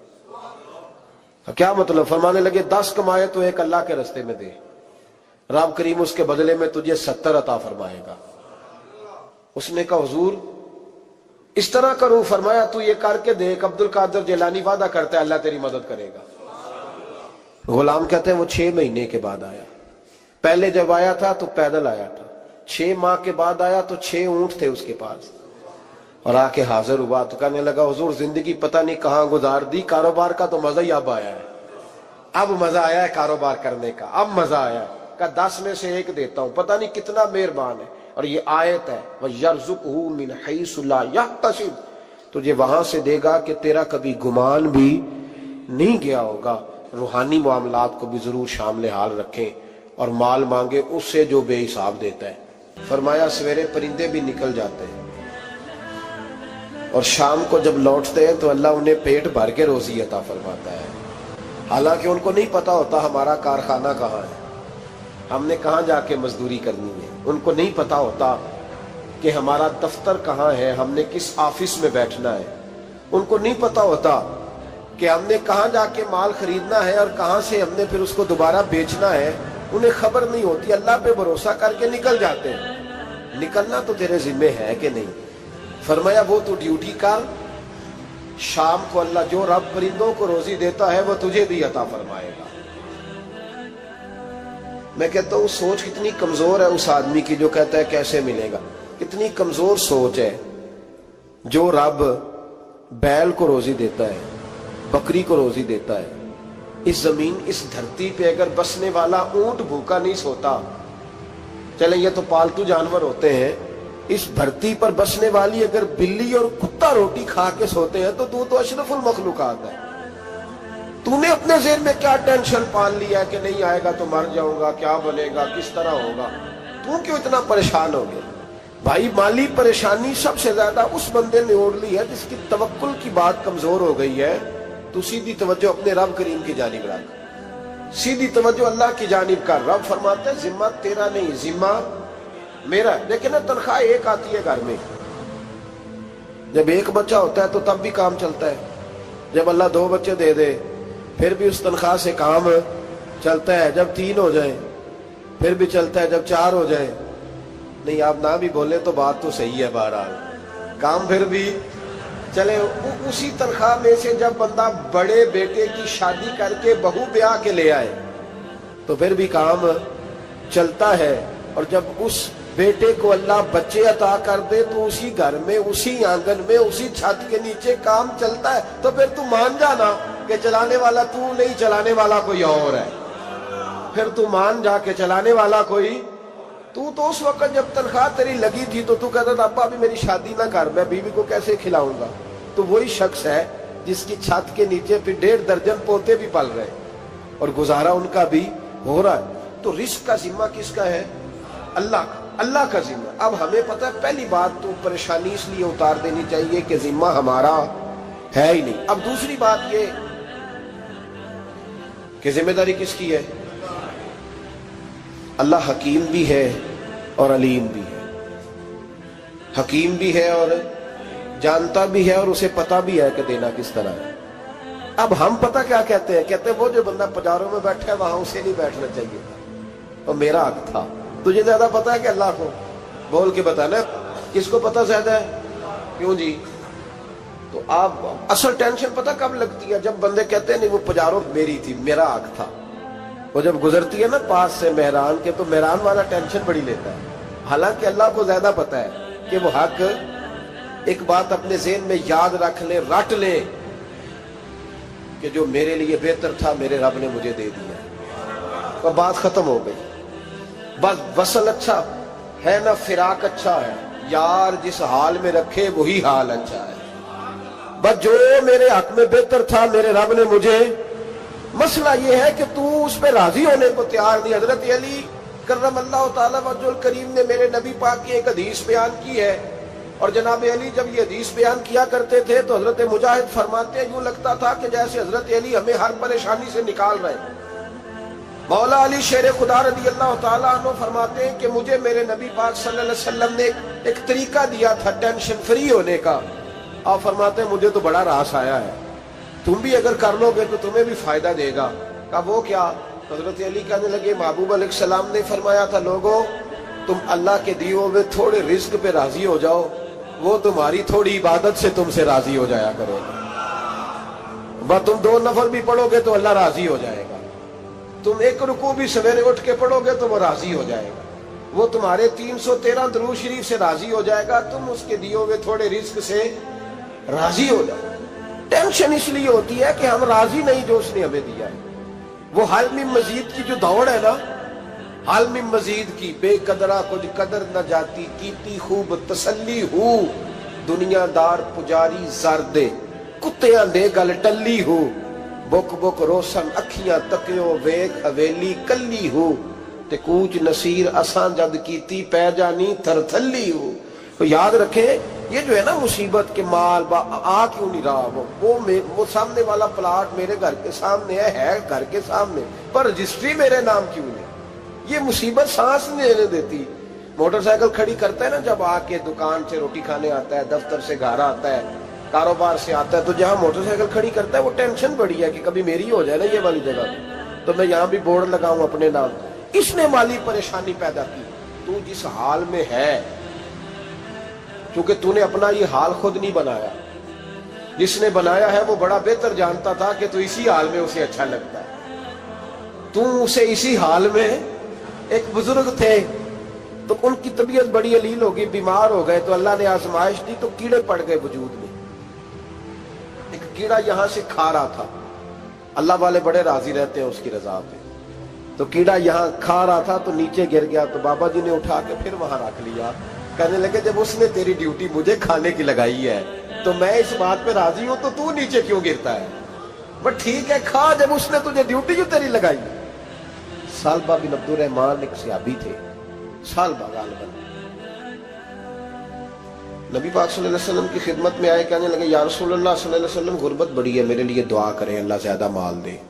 کیا مطلب؟ فرمانے لگے دس کمائے تو ایک اللہ کے رستے میں دے, رب کریم اس کے بدلے میں تجھے ستر عطا فرمائے گا. اس نے کہا حضور اس طرح کروں؟ فرمایا تو یہ کر کے دیکھ, عبد القادر جیلانی وعدہ کرتا ہے اللہ تیری مدد کرے گا. غلام کہتے ہیں وہ چھ مہینے کے بعد آیا. پہلے جب آیا تھا تو پیدل آیا تھا, چھ ماہ کے بعد آیا تو چھ اونٹ تھے اس کے پاس, اور آ کے حاضر ہوا تو کہنے لگا حضور زندگی پتہ نہیں کہاں گزار دی, کاروبار کا تو مزہ ہی اب آیا ہے, اب مزہ آیا ہے کاروبار کرنے کا, اب مزہ آیا. کہ دس میں سے ایک دیتا ہوں, پتہ نہیں کتنا مہربان ہے. اور یہ آیت ہے وَيَرْزُقْهُ مِنْ حَيْثُ لَا يَحْتَسِبُ, تجھے وہاں سے دے گا کہ تیرا کبھی گمان بھی نہیں گیا ہوگا. روحانی معاملات کو بھی ضرور شامل حال رکھیں, اور مال مانگے اس سے جو بے حساب دیتا ہے. فرمایا سویرے پرندے بھی نکل جاتے ہیں اور شام کو جب لوٹتے ہیں تو اللہ انہیں پیٹ بھر کے روزی عطا فرماتا ہے. حالانکہ ان کو نہیں پتا ہوتا ہمارا کارخانہ کہاں ہے, ہم نے کہاں جا کے مزدوری کرنی ہے. ان کو نہیں پتا ہوتا کہ ہمارا دفتر کہاں ہے, ہم نے کس آفس میں بیٹھنا ہے. ان کو نہیں پتا ہوتا کہ ہم نے کہاں جا کے مال خریدنا ہے اور کہاں سے ہم نے پھر اس کو دوبارہ بیچنا ہے. انہیں خبر نہیں ہوتی, اللہ پہ بھروسہ کر کے نکل جاتے ہیں. نکلنا تو تیرے ذمہ ہے کہ نہیں. فرمایا وہ تو ڈیوٹی کر, شام کو اللہ جو رب پرندوں کو روزی دیتا ہے وہ تجھے بھی عطا فرمائے گا. میں کہتا ہوں سوچ کتنی کمزور ہے اس آدمی کی جو کہتا ہے کیسے ملے گا. کتنی کمزور سوچ ہے. جو رب بیل کو روزی دیتا ہے, بکری کو روزی دیتا ہے, اس زمین اس دھرتی پہ اگر بسنے والا اونٹ بھوکا نہیں سوتا, چلیں یہ تو پالتو جانور ہوتے ہیں, اس دھرتی پر بسنے والی اگر بلی اور کتا روٹی کھا کے سوتے ہیں تو تو تو اشرف المخلوقات ہے. تو نے اپنے ذہن میں کیا ٹینشن پال لیا ہے کہ نہیں آئے گا تو مر جاؤں گا, کیا بنے گا, کس طرح ہوگا, تو کیوں اتنا پریشان ہو گیا؟ بھائی مالی پریشانی سب سے زیادہ اس بندے نے اوڑھ لی ہے جس کی توکل کی بات کمزور ہو گئی ہے. تو سیدھی توجہ اپنے رب کریم کی جانب رکھ, سیدھی توجہ اللہ کی جانب کر. رب فرماتے ہیں ذمہ تیرا نہیں, ذمہ میرا. لیکن تنخواہ ایک آتی ہے گھر میں, جب ایک بچہ ہوتا ہے تو تب بھی کام چلتا ہے, جب اللہ دو بچے دے دے پھر بھی اس تنخواہ سے کام چلتا ہے, جب تین ہو جائیں پھر بھی چلتا ہے, جب چار ہو جائیں. نہیں آپ نہ بھی بولے تو بات تو صحیح ہے, بہرحال کام پھر بھی چلے. اسی تنخواہ میں سے جب بندہ بڑے بیٹے کی شادی کر کے بہو بیاہ کے لے آئے تو پھر بھی کام چلتا ہے. اور جب اس بیٹے کو اللہ بچے عطا کر دے تو اسی گھر میں, اسی آنگن میں, اسی چھت کے نیچے کام چلتا ہے. تو پھر تو مان جانا کہ چلانے والا تو نہیں, چلانے والا کوئی اور ہے. پھر تو مان جا کے چلانے والا کوئی تو تو اس وقت جب تنخواہ تیری لگی تھی تو تو کہتا تھا ابا ابھی میری شادی نہ کر, میں بیوی کو کیسے کھلاؤں گا. تو وہی شخص ہے جس کی چھت کے نیچے پھر ڈیڑھ درجن پوتے بھی پل رہے اور گزارا ان کا بھی ہو رہا ہے. تو رزق کا ذمہ کس کا ہے؟ اللہ کا, اللہ کا ذمہ. اب ہمیں پتہ ہے پہلی بات تو پریشانی اس لیے اتار دینی چاہیے کہ ذمہ ہمارا ہے ہی نہیں. اب دوسری بات یہ کہ ذمہ داری کس کی ہے؟ اللہ حکیم بھی ہے اور علیم بھی ہے. حکیم بھی ہے اور جانتا بھی ہے اور اسے پتا بھی ہے کہ دینا کس طرح ہے. اب ہم پتہ کیا کہتے ہیں؟ کہتے ہیں وہ جو بندہ پجاروں میں بیٹھا ہے وہاں اسے نہیں بیٹھنا چاہیے تھا, اور میرا حق تھا. تجھے زیادہ پتا ہے کہ اللہ کو؟ بول کے بتانا کس کو پتا زیادہ ہے. کیوں جی؟ تو آپ اصل ٹینشن پتہ کب لگتی ہے؟ جب بندے کہتے ہیں نہیں وہ پجاروں میری تھی, میرا حق تھا. وہ جب گزرتی ہے نا پاس سے مہران کے تو مہران والا ٹینشن بڑی لیتا ہے. حالانکہ اللہ کو زیادہ پتا ہے کہ وہ حق. ایک بات اپنے ذہن میں یاد رکھ لیں, رٹ لیں کہ جو میرے لیے بہتر تھا میرے رب نے مجھے دے دیا, اور بات ختم ہو گئی. بس وصل اچھا ہے نا فراق اچھا ہے، یار جس حال میں رکھے وہی حال اچھا ہے۔ بس جو میرے حق میں بہتر تھا میرے رب نے مجھے، مسئلہ یہ ہے کہ تو اس پہ راضی ہونے کو تیار نہیں۔ حضرت علی کرم اللہ تعالیٰ وجہ الکریم نے میرے نبی پاک کی ایک حدیث بیان کی ہے، اور جناب علی جب یہ حدیث بیان کیا کرتے تھے تو حضرت مجاہد فرماتے ہیں یوں لگتا تھا کہ جیسے حضرت علی ہمیں ہر پریشانی سے نکال رہے ہیں۔ مولا علی شیر خدا رضی اللہ تعالیٰ عنہ فرماتے ہیں کہ مجھے میرے نبی پاک صلی اللہ علیہ وسلم نے ایک طریقہ دیا تھا ٹینشن فری ہونے کا۔ آپ فرماتے ہیں مجھے تو بڑا راس آیا ہے، تم بھی اگر کر لو گے تو تمہیں بھی فائدہ دے گا۔ کہا وہ کیا؟ حضرت علی کہنے لگے محبوب علیہ السلام نے فرمایا تھا لوگوں تم اللہ کے دیے ہوئے تھوڑے رزق پہ راضی ہو جاؤ، وہ تمہاری تھوڑی عبادت سے تم سے راضی ہو جایا کرو گا۔ بس تم دو نفل بھی پڑھو گے تو اللہ راضی ہو جائے گا، تم ایک رکوع بھی سویرے اٹھ کے پڑھو گے تو وہ راضی ہو جائے گا، وہ تمہارے تین سو تیرہ درود شریف سے راضی ہو جائے گا، تم اس کے دیے ہوئے تھوڑے رزق سے راضی ہو جاؤ۔ ٹینشن اس لیے ہوتی ہے کہ ہم راضی نہیں جو اس نے ہمیں دیا ہے۔ وہ حل میں مزید کی جو دوڑ ہے نا، حل میں مزید کی، بے قدرہ کچھ قدر نہ جاتی، کیتی خوب تسلی ہو، دنیا دار پجاری زردے کتیاں دے گل ٹلی ہو، بک بک روشن اکھیاں تکیو ویک حویلی کلی ہو، تے کوچ نصیر اساں جد کیتی پہ جانی تھر تھلی ہو۔ تو یاد رکھیں یہ جو ہے نا مصیبت کے مال با آ کیوں نہیں رہا، وہ وہ, وہ سامنے والا پلاٹ میرے گھر کے سامنے ہے ہے گھر کے سامنے پر رجسٹری میرے نام کیوں نہیں، یہ مصیبت سانس نہیں لینے دیتی۔ موٹر سائیکل کھڑی کرتا ہے نا جب آ کے دکان سے روٹی کھانے آتا ہے، دفتر سے گھر آتا ہے، کاروبار سے آتا ہے، تو جہاں موٹر سائیکل کھڑی کرتا ہے وہ ٹینشن بڑی ہے کہ کبھی میری ہو جائے نا یہ والی جگہ، تو میں یہاں بھی بورڈ لگاؤں اپنے نام۔ اس نے مالی پریشانی پیدا کی۔ تو جس حال میں ہے، کیونکہ تو نے اپنا یہ حال خود نہیں بنایا، جس نے بنایا ہے وہ بڑا بہتر جانتا تھا کہ تو اسی حال میں اسے اچھا لگتا ہے۔ تو اسے اسی حال میں، ایک بزرگ تھے تو ان کی طبیعت بڑی علیل ہو گئی، بیمار ہو گئے، تو اللہ نے آزمائش دی تو کیڑے پڑ گئے وجود میں۔ ایک کیڑا یہاں سے کھا رہا تھا، اللہ والے بڑے راضی رہتے ہیں اس کی رضا پہ، تو کیڑا یہاں کھا رہا تھا تو نیچے گر گیا، تو بابا جی نے اٹھا کے پھر وہاں رکھ لیا، کہنے لگے جب اس نے تیری ڈیوٹی مجھے کھانے کی لگائی ہے تو میں اس بات پہ راضی ہوں، تو تو نیچے کیوں گرتا ہے؟ بٹ ٹھیک ہے کھا، جب اس نے تجھے ڈیوٹی جو تیری لگائی۔ سالبہ بن عبد الرحمن ایک صحابی تھے، سالبہ غالباً نبی پاک صلی اللہ علیہ وسلم کی خدمت میں آئے، کہنے لگے یا رسول اللہ صلی اللہ علیہ وسلم غربت بڑی ہے، میرے لیے دعا کریں اللہ زیادہ مال دے۔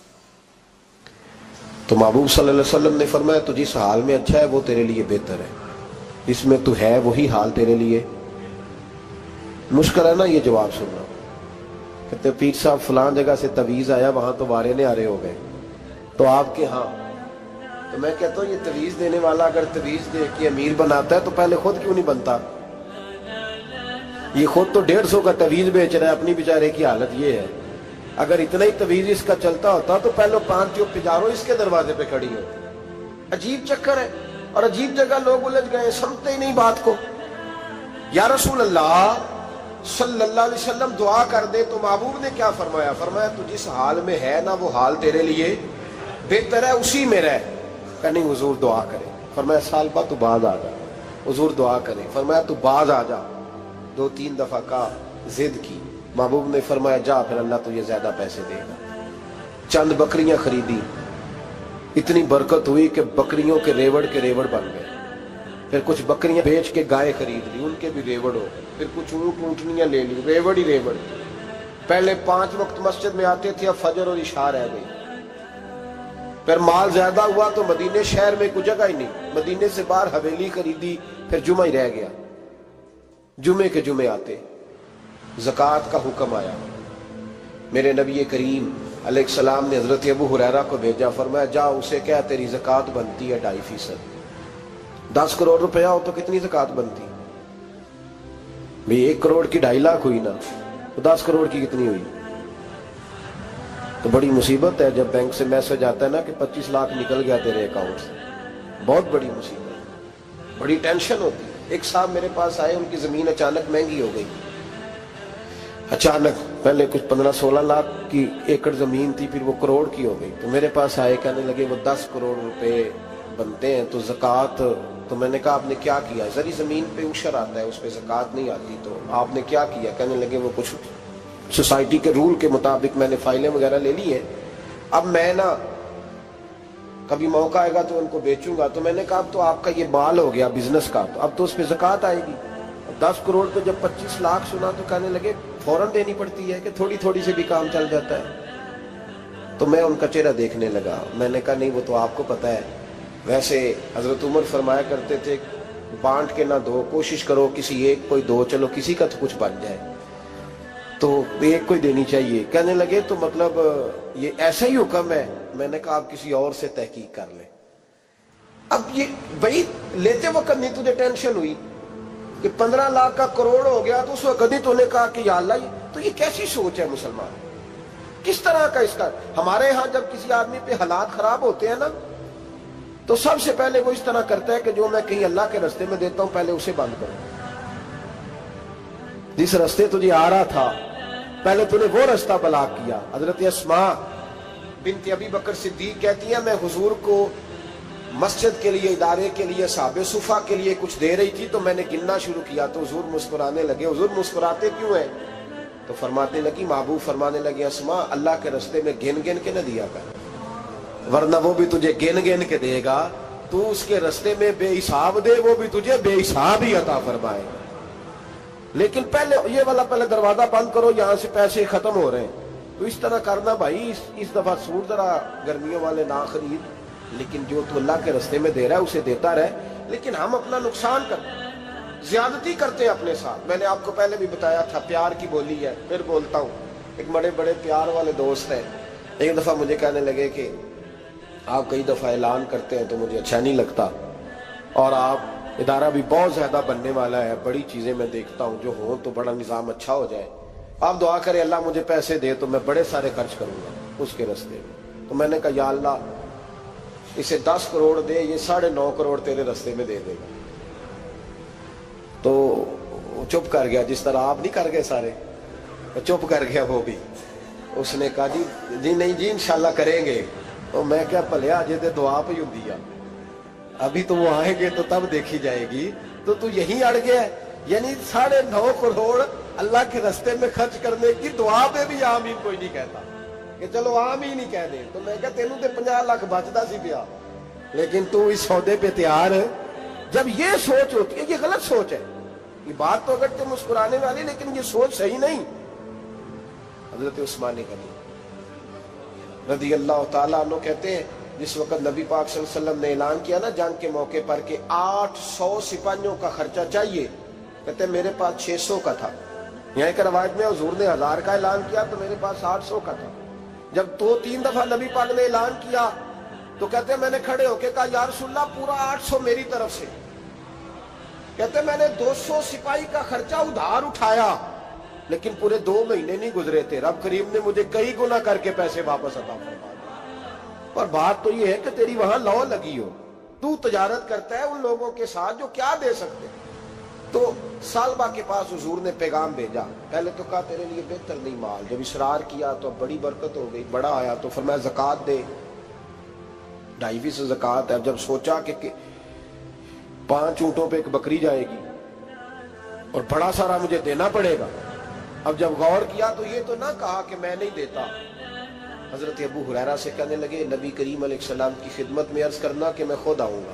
تو محبوب صلی اللہ علیہ وسلم نے فرمایا تو جس حال میں اچھا ہے وہ تیرے لیے بہتر ہے، اس میں تو ہے وہی حال تیرے لیے۔ مشکل ہے نا یہ جواب سننا، کہتے پیر صاحب فلان جگہ سے تویز آیا، وہاں تو وارے نے آرے ہو گئے، تو آپ کے ہاں، تو میں کہتا ہوں یہ تویز دینے والا اگر تویز دے کے امیر بناتا ہے تو پہلے خود کیوں نہیں بنتا؟ یہ خود تو ڈیڑھ سو کا تویز بیچ رہا ہے، اپنی بیچارے کی حالت یہ ہے، اگر اتنا ہی تویز اس کا چلتا ہوتا تو پہلے پانچ جو پجاروں اس کے دروازے پہ کھڑی ہوتی۔ عجیب چکر ہے، اور عجیب جگہ لوگ الجھ گئے، سمجھتے ہی نہیں بات کو۔ یا رسول اللہ صلی اللہ علیہ وسلم دعا کر دے، تو محبوب نے کیا فرمایا؟ فرمایا تو جس حال میں ہے نا وہ حال تیرے لیے بہتر ہے، اسی میں رہ۔ کہ نہیں حضور دعا کرے، فرمایا سالبہ تو باز آ جا، حضور دعا کرے، فرمایا تو باز آ جا، دو تین دفعہ کا ضد کی، محبوب نے فرمایا جا پھر اللہ تجھے زیادہ پیسے دے گا۔ چند بکریاں خریدی، اتنی برکت ہوئی کہ بکریوں کے ریوڑ کے ریوڑ بن گئے، پھر کچھ بکریاں بیچ کے گائے خرید لی، ان کے بھی ریوڑ ہو گئے، پھر کچھ اونٹ اونٹنیاں لے لی، ریوڑ ہی ریوڑ۔ پہلے پانچ وقت مسجد میں آتے تھے، اب فجر اور عشاء رہ گئی۔ پھر مال زیادہ ہوا تو مدینے شہر میں کوئی جگہ ہی نہیں، مدینے سے باہر حویلی خریدی، پھر جمعہ ہی رہ گیا، جمعے کے جمعے آتے۔ زکوٰۃ کا حکم آیا، میرے نبی کریم علیہ السلام نے حضرت ابو ہریرہ کو بھیجا، فرمایا جا اسے کہہ تیری زکوٰۃ بنتی ہے ڈھائی فیصد، دس کروڑ روپیہ ہو تو کتنی زکوٰۃ بنتی؟ بھئی ایک کروڑ کی ڈھائی لاکھ ہوئی نا، تو دس کروڑ کی کتنی ہوئی؟ تو بڑی مصیبت ہے جب بینک سے میسج آتا ہے نا کہ پچیس لاکھ نکل گیا تیرے اکاؤنٹ سے، بہت بڑی مصیبت، بڑی ٹینشن ہوتی ہے۔ ایک صاحب میرے پاس آئے، ان کی زمین اچانک مہنگی ہو گئی، اچانک پہلے کچھ پندرہ سولہ لاکھ کی ایکڑ زمین تھی، پھر وہ کروڑ کی ہو گئی، تو میرے پاس آئے، کہنے لگے وہ دس کروڑ روپے बनते हैं तो ज़कात, तो मैंने कहा आपने क्या किया? जरी ज़मीन पे उशर आता है, उस पर ज़कात नहीं आती, तो आपने क्या किया? कहने लगे वो कुछ सोसाइटी के रूल के मुताबिक मैंने फाइलें वगैरह ले ली हैं, अब मैं ना कभी मौका आएगा तो उनको बेचूंगा। तो मैंने कहा अब तो आपका ये माल हो गया बिजनेस का, तो अब तो उस पर ज़कात आएगी। दस करोड़ तो जब पच्चीस लाख सुना तो कहने लगे फौरन देनी पड़ती है कि थोड़ी थोड़ी से भी काम चल जाता है। तो मैं उनका चेहरा देखने लगा, मैंने कहा नहीं वो तो आपको पता है, वैसे हजरत उमर फरमाया करते थे बांट के ना दो, कोशिश करो किसी एक कोई दो, चलो किसी का तो कुछ बन जाए, तो एक कोई देनी चाहिए। कहने लगे तो मतलब ये ऐसा ही हुक्म है? मैंने कहा आप किसी और से तहकीक कर ले। अब ये भाई लेते वक्त नहीं तुझे टेंशन हुई कि पंद्रह लाख का करोड़ हो गया, तो उस वक्त ही तूने कहा कि या अल्लाह, तो ये कैसी सोच है मुसलमान, किस तरह का इसका? हमारे यहां जब किसी आदमी पे हालात खराब होते हैं ना, तो सबसे पहले वो इस तरह करता है कि जो मैं कहीं अल्लाह के रास्ते में देता हूं पहले उसे बंद करो। जिस रास्ते तुझे आ रहा था पहले तूने वो रास्ता ब्लॉक किया। हजरत अस्मा बिनत अबी बकर सिद्दीक कहती है मैं हुजूर को मस्जिद के लिए, इदारे के लिए, साहबे सुफा के लिए कुछ दे रही थी, तो मैंने गिनना शुरू किया तो हुजूर मुस्कुराने लगे। हुजूर मुस्कुराते क्यों हैं? तो फरमाने लगी, महबूब फरमाने लगे अस्मा अल्लाह के रास्ते में गिन गिन के न दिया कर, वरना वो भी तुझे गिन गिन के देगा, तू उसके रास्ते में बेहिसाब दे, वो भी तुझे बेहिसाब ही अता फरमाएगा। लेकिन पहले ये वाला पहले दरवाजा बंद करो, यहां से पैसे खत्म हो रहे हैं। तो इस तरह करना भाई, इस, इस दफा सूट जरा गर्मियों वाले ना खरीद, लेकिन जो तू अल्लाह के रास्ते में दे रहा है उसे देता रहे। लेकिन हम अपना नुकसान कर ज्यादती करते हैं अपने साथ। मैंने आपको पहले भी बताया था प्यार की बोली है, फिर बोलता हूँ। एक बड़े बड़े प्यार वाले दोस्त हैं, एक दफा मुझे कहने लगे कि आप कई दफा ऐलान करते हैं तो मुझे अच्छा नहीं लगता, और आप इदारा भी बहुत ज्यादा बनने वाला है, बड़ी चीजें मैं देखता हूँ जो हो तो बड़ा निजाम अच्छा हो जाए, आप दुआ करें अल्लाह मुझे पैसे दे तो मैं बड़े सारे खर्च करूंगा उसके रास्ते में। तो मैंने कहा या अल्लाह इसे दस करोड़ दे, ये साढ़े नौ करोड़ तेरे रास्ते में दे देगा। तो चुप कर गया, जिस तरह आप नहीं कर गए सारे, तो चुप कर गया वो भी। उसने कहा जी जी नहीं जी इंशाल्लाह करेंगे। तो मैं क्या भले अजे तो दुआ पे हुंदी आ, अभी तो वो आएंगे तो तब देखी जाएगी। तो तू यहीं अड़ गया, यानी साढ़े नौ करोड़ अल्लाह के रास्ते में खर्च करने की दुआ पे भी आमीन कोई नहीं कहता कि चलो आमीन ही कह दे। तो मैं क्या तेनू ते पचास लाख बचता सी पिया, लेकिन तू इस सौदे पे तैयार है। जब ये सोच होती है, ये गलत सोच है। ये बात तो अगर तुम मुस्कुराने वाली, लेकिन ये सोच सही नहीं। हजरत उस्मान गनी रदी अल्लाह ताला अन्हु कहते हैं जिस वक्त नबी पाक सल्लल्लाहु अलैहि वसल्लम ने ऐलान किया ना जंग के मौके पर कि आठ सौ सिपाहियों का खर्चा चाहिए, कहते मेरे पास छह सौ का था। यहाँ एक रवायत में हुजूर ने हजार का ऐलान किया तो मेरे पास आठ सौ का था। जब दो तीन दफा नबी पाक ने ऐलान किया तो कहते मैंने खड़े होके कहा या रसूलल्लाह पूरा आठ सौ मेरी तरफ से। कहते मैंने दो सौ सिपाही का खर्चा उधार उठाया, लेकिन पूरे दो महीने नहीं गुजरे थे, रब करीम ने मुझे कई गुना करके पैसे वापस अता फरमा दिए। पर बात तो ये है कि तेरी वहां लौ लगी हो, तू तजारत करता है उन लोगों के साथ जो क्या दे सकते। तो सालबा के पास हुजूर ने पैगाम भेजा, पहले तो कहा तेरे लिए बेहतर नहीं माल, जब इसरार किया तो बड़ी बरकत हो गई, बड़ा आया तो फरमाया ज़कात दे, ढाई फीसद ज़कात है। जब सोचा कि, कि पांच ऊंटों पे एक बकरी जाएगी और बड़ा सारा मुझे देना पड़ेगा, अब जब गौर किया तो ये तो ना कहा कि मैं नहीं देता। हजरत अबू हुरैरा से कहने लगे नबी करीम अलैहिस्सलाम की खिदमत में अर्ज करना कि मैं खुद आऊंगा।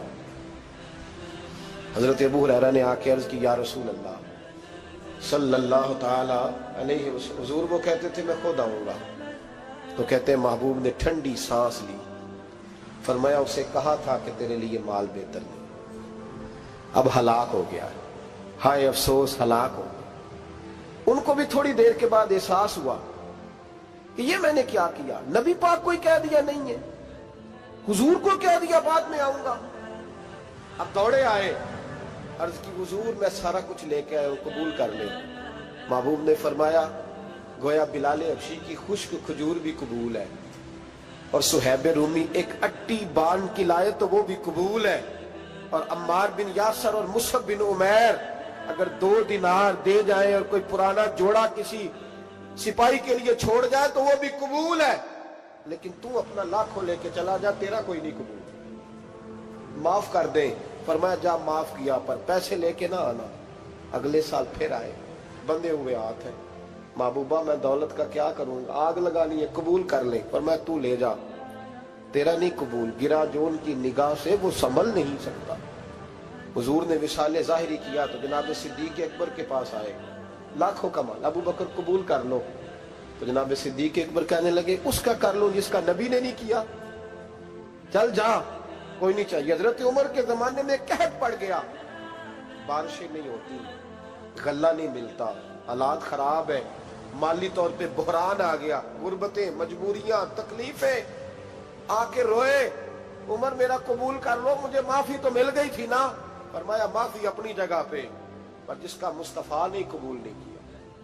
हजरत अबू हुरैरा ने आके अर्ज की या रसूल अल्लाह सल्लल्लाहु तआला अलैहि वसल्लम, हुजूर वो कहते थे मैं खुद आऊंगा। तो कहते महबूब ने ठंडी सांस ली, फरमाया उसे कहा था कि तेरे लिए माल बेहतर नहीं, अब हलाक हो गया, हाय अफसोस हलाक हो गया। उनको भी थोड़ी देर के बाद एहसास हुआ कि ये मैंने क्या किया। नबी पाक को ही कह दिया नहीं है, हुजूर को कह दिया बाद में आऊंगा। अब दौड़े आए, अर्ज की हुजूर मैं सारा कुछ लेके आया हूं, कबूल कर ले। महबूब ने फरमाया गोया बिलाल हबशी की खुश्क खजूर भी कबूल है, और सुहैब रूमी एक अट्टी बान की लाए तो वो भी कबूल है, और अम्मार बिन यासर और मुसअब बिन उमैर अगर दो दिनार दे जाए और कोई पुराना जोड़ा किसी सिपाही के लिए छोड़ जाए तो वो भी कबूल है, लेकिन तू अपना लाखों लेके चला जा, तेरा कोई नहीं कबूल। معاف کر دیں. فرمایا جا معاف کیا پر پیسے لے کے نہ آنا. اگلے سال پھر آئے, بندے ہوئے ہاتھ ہیں. محبوبہ میں دولت کا کیا کروں گا, آگ لگانی ہے, قبول کر لے. فرمایا تو لے جا, تیرا نہیں قبول, گرا جو ان کی نگاہ سے وہ سنبھل نہیں سکتا. حضور نے وصال ظاہری کیا تو جناب صدیق اکبر کے پاس آئے, لاکھوں کا مال, ابو بکر قبول کر لو. تو جناب صدیق اکبر کہنے لگے اس کا کر لو جس کا نبی نے نہیں کیا, چل جا کوئی نہیں چاہیے. حضرت عمر کے زمانے میں قحط پڑ گیا, بارشیں نہیں ہوتی, غلہ نہیں ملتا, حالات خراب ہے, مالی طور پہ بحران آ گیا, غربتیں, مجبوریاں, تکلیفیں. آ کے روئے, عمر میرا قبول کر لو, مجھے معافی تو مل گئی تھی نا. فرمایا معافی اپنی جگہ پہ, پر جس کا مصطفیٰ نے قبول نہیں کیا.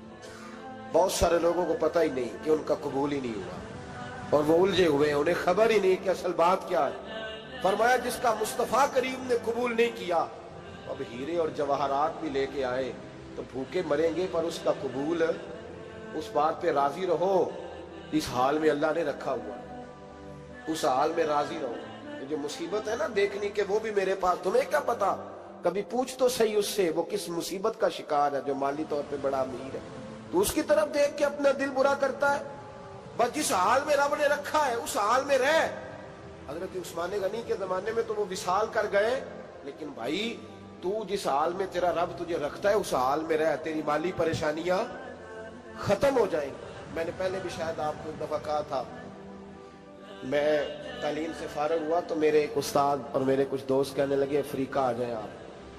بہت سارے لوگوں کو پتہ ہی نہیں کہ ان کا قبول ہی نہیں ہوا, اور وہ الجھے ہوئے, انہیں خبر ہی نہیں کہ اصل بات کیا ہے. فرمایا جس کا مصطفیٰ کریم نے قبول نہیں کیا, اب ہیرے اور جواہرات بھی لے کے آئے تو بھوکے مریں گے, پر اس کا قبول, اس بات پہ راضی رہو اس حال میں اللہ نے رکھا ہوا, اس حال میں راضی رہو. جو مصیبت ہے نا دیکھنی کہ وہ بھی میرے پاس, تمہیں کیا پتا, کبھی پوچھ تو صحیح اس سے وہ کس مصیبت کا شکار ہے. جو مالی طور پہ بڑا امیر ہے تو اس کی طرف دیکھ کے اپنا دل برا کرتا ہے. بس جس حال میں رب نے رکھا ہے اس حال میں رہ. حضرت عثمان غنی کے زمانے میں تو وہ وصال کر گئے, لیکن بھائی تو جس حال میں تیرا رب تجھے رکھتا ہے اس حال میں رہ, تیری مالی پریشانیاں ختم ہو جائیں گی. میں نے پہلے بھی شاید آپ کو ایک دفعہ کہا تھا, میں تعلیم سے فارغ ہوا تو میرے ایک استاد اور میرے کچھ دوست کہنے لگے افریقہ آ جائیں آپ,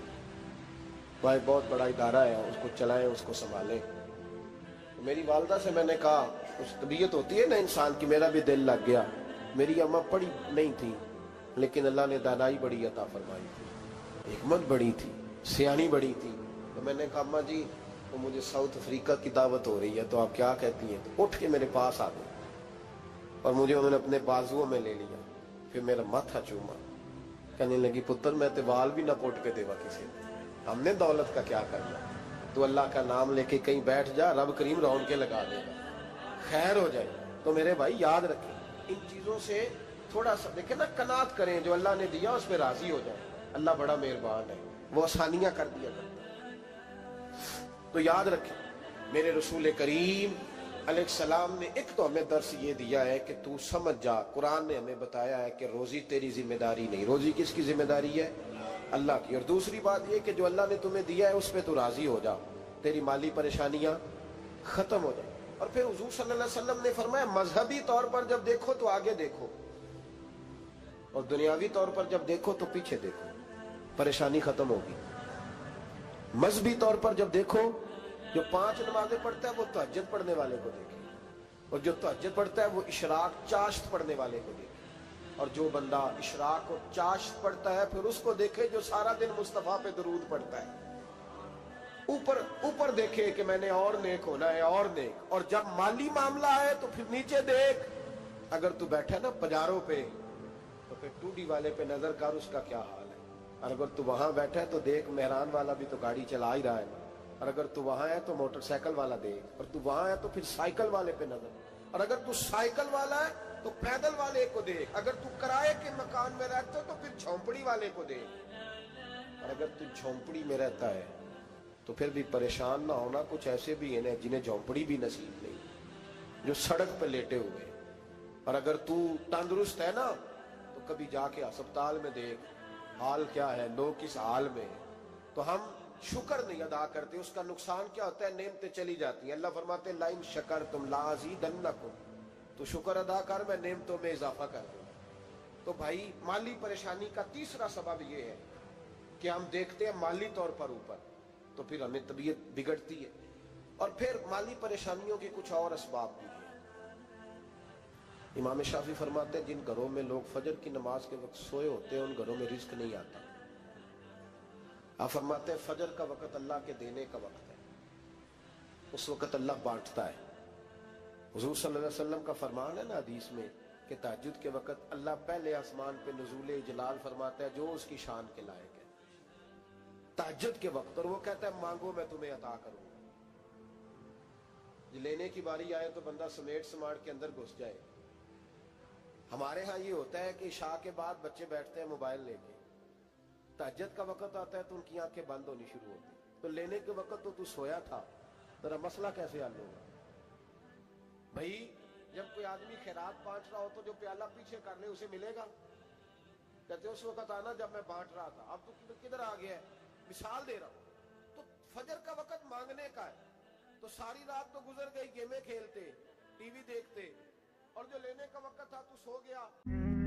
بھائی بہت بڑا ادارہ ہے, اس کو چلائیں, اس کو سنبھالیں. میری والدہ سے میں نے کہا, کچھ طبیعت ہوتی ہے نا انسان کی, میرا بھی دل لگ گیا. میری اماں پڑھی نہیں تھی لیکن اللہ نے دانائی بڑی عطا فرمائی تھی, حکمت بڑی تھی, سیانی بڑی تھی. تو میں نے کہا اماں جی تو مجھے ساؤتھ افریقہ کی دعوت ہو رہی ہے تو آپ کیا کہتی ہیں. تو اٹھ کے میرے پاس آ گئی اور مجھے انہوں نے اپنے بازوؤں میں لے لیا, پھر میرا ماتھا چوما, کہنے لگی پتر میں تے وال بھی نہ پوٹ کے دیوا کسی نے, ہم نے دولت کا کیا کرنا, تو اللہ کا نام لے کے کہیں بیٹھ جا, رب کریم رون کے لگا دے گا, خیر ہو جائے. تو میرے بھائی یاد رکھیں ان چیزوں سے تھوڑا سا دیکھیں نا, قناعت کریں, جو اللہ نے دیا اس پہ راضی ہو جائیں. اللہ بڑا مہربان ہے, وہ آسانیاں کر دیا کرتا ہے. تو یاد رکھیں میرے رسول کریم علیہ السلام نے ایک تو ہمیں درس یہ دیا ہے کہ تو سمجھ جا, قرآن نے ہمیں بتایا ہے کہ روزی تیری ذمہ داری نہیں, روزی کس کی ذمہ داری ہے, اللہ کی. اور دوسری بات یہ کہ جو اللہ نے تمہیں دیا ہے اس پہ تو راضی ہو جا, تیری مالی پریشانیاں ختم ہو جائیں. اور پھر حضور صلی اللہ علیہ وسلم نے فرمایا مذہبی طور پر جب دیکھو تو آگے دیکھو, اور دنیاوی طور پر جب دیکھو تو پیچھے دیکھو, پریشانی ختم ہوگی. مذہبی طور پر جب دیکھو, جو پانچ نمازیں پڑھتا ہے وہ تہجد پڑھنے والے کو دیکھے, اور جو تہجد پڑھتا ہے وہ اشراق چاشت پڑھنے والے کو دیکھے, اور جو بندہ اشراق اور چاشت پڑھتا ہے پھر اس کو دیکھے جو سارا دن مصطفیٰ پہ درود پڑھتا ہے. اوپر اوپر دیکھے کہ میں نے اور نیک ہونا ہے, اور نیک. اور جب مالی معاملہ ہے تو پھر نیچے دیکھ, اگر تو بیٹھا نا پجاروں پہ تو پھر ٹوڈی والے پہ نظر کر, اس کا کیا حال ہے. اور اگر تو وہاں بیٹھا ہے تو دیکھ مہران والا بھی تو گاڑی چلا ہی رہا ہے, اور اگر تو وہاں ہے تو موٹر سائیکل والا دیکھ, اور تو وہاں ہے تو پھر سائیکل والے پہ نظر, اور اگر تو سائیکل والا ہے تو پیدل والے کو دیکھ, اگر تو کرائے کے مکان میں رہتا ہے تو پھر جھونپڑی والے کو دیکھ, اور اگر تو جھونپڑی میں رہتا ہے تو پھر بھی پریشان نہ ہونا, کچھ ایسے بھی ہیں جنہیں جھونپڑی بھی نصیب نہیں, جو سڑک پہ لیٹے ہوئے. اور اگر تو تندرست ہے نا تو کبھی جا کے ہسپتال میں دیکھ حال کیا ہے, لوگ کس حال میں ہیں. تو ہم شکر نہیں ادا کرتے, اس کا نقصان کیا ہوتا ہے, نعمتیں چلی جاتی ہیں. اللہ فرماتے ہیں لئن شکرتم لازیدنکم, تو شکر ادا کر میں نعمتوں میں اضافہ کر دوں. تو بھائی مالی پریشانی کا تیسرا سبب یہ ہے کہ ہم دیکھتے ہیں مالی طور پر اوپر, تو پھر ہمیں طبیعت بگڑتی ہے. اور پھر مالی پریشانیوں کے کچھ اور اسباب بھی ہیں. امام شافعی فرماتے ہیں جن گھروں میں لوگ فجر کی نماز کے وقت سوئے ہوتے ہیں ان گھروں میں رزق نہیں آتا. آپ فرماتے ہیں فجر کا وقت اللہ کے دینے کا وقت ہے, اس وقت اللہ بانٹتا ہے. حضور صلی اللہ علیہ وسلم کا فرمان ہے نا حدیث میں کہ تہجد کے وقت اللہ پہلے آسمان پہ نزول جلال فرماتا ہے جو اس کی شان کے لائق ہے تہجد کے وقت, اور وہ کہتا ہے مانگو میں تمہیں عطا کروں گا. لینے کی باری آئے تو بندہ سمیٹ سماٹ کے اندر گھس جائے. ہمارے ہاں یہ ہوتا ہے کہ عشاء کے بعد بچے بیٹھتے ہیں موبائل لے کے, तहज्जुद का वक्त आता है तो उनकी आंखें बंद होनी शुरू होती, तो लेने के वक्त तो तू सोया था, तेरा मसला कैसे हल होगा? भाई जब कोई आदमी खैरात बांट रहा हो तो जो प्याला पीछे कर ले उसे मिलेगा? कहते उस वक्त आना जब मैं बांट रहा था, अब तो किधर आ गया है? मिसाल दे रहा हूं। तो फजर का वक्त मांगने का है, तो सारी रात तो गुजर गई गेमें खेलते, टीवी देखते, और जो लेने का वक्त था तू सो गया।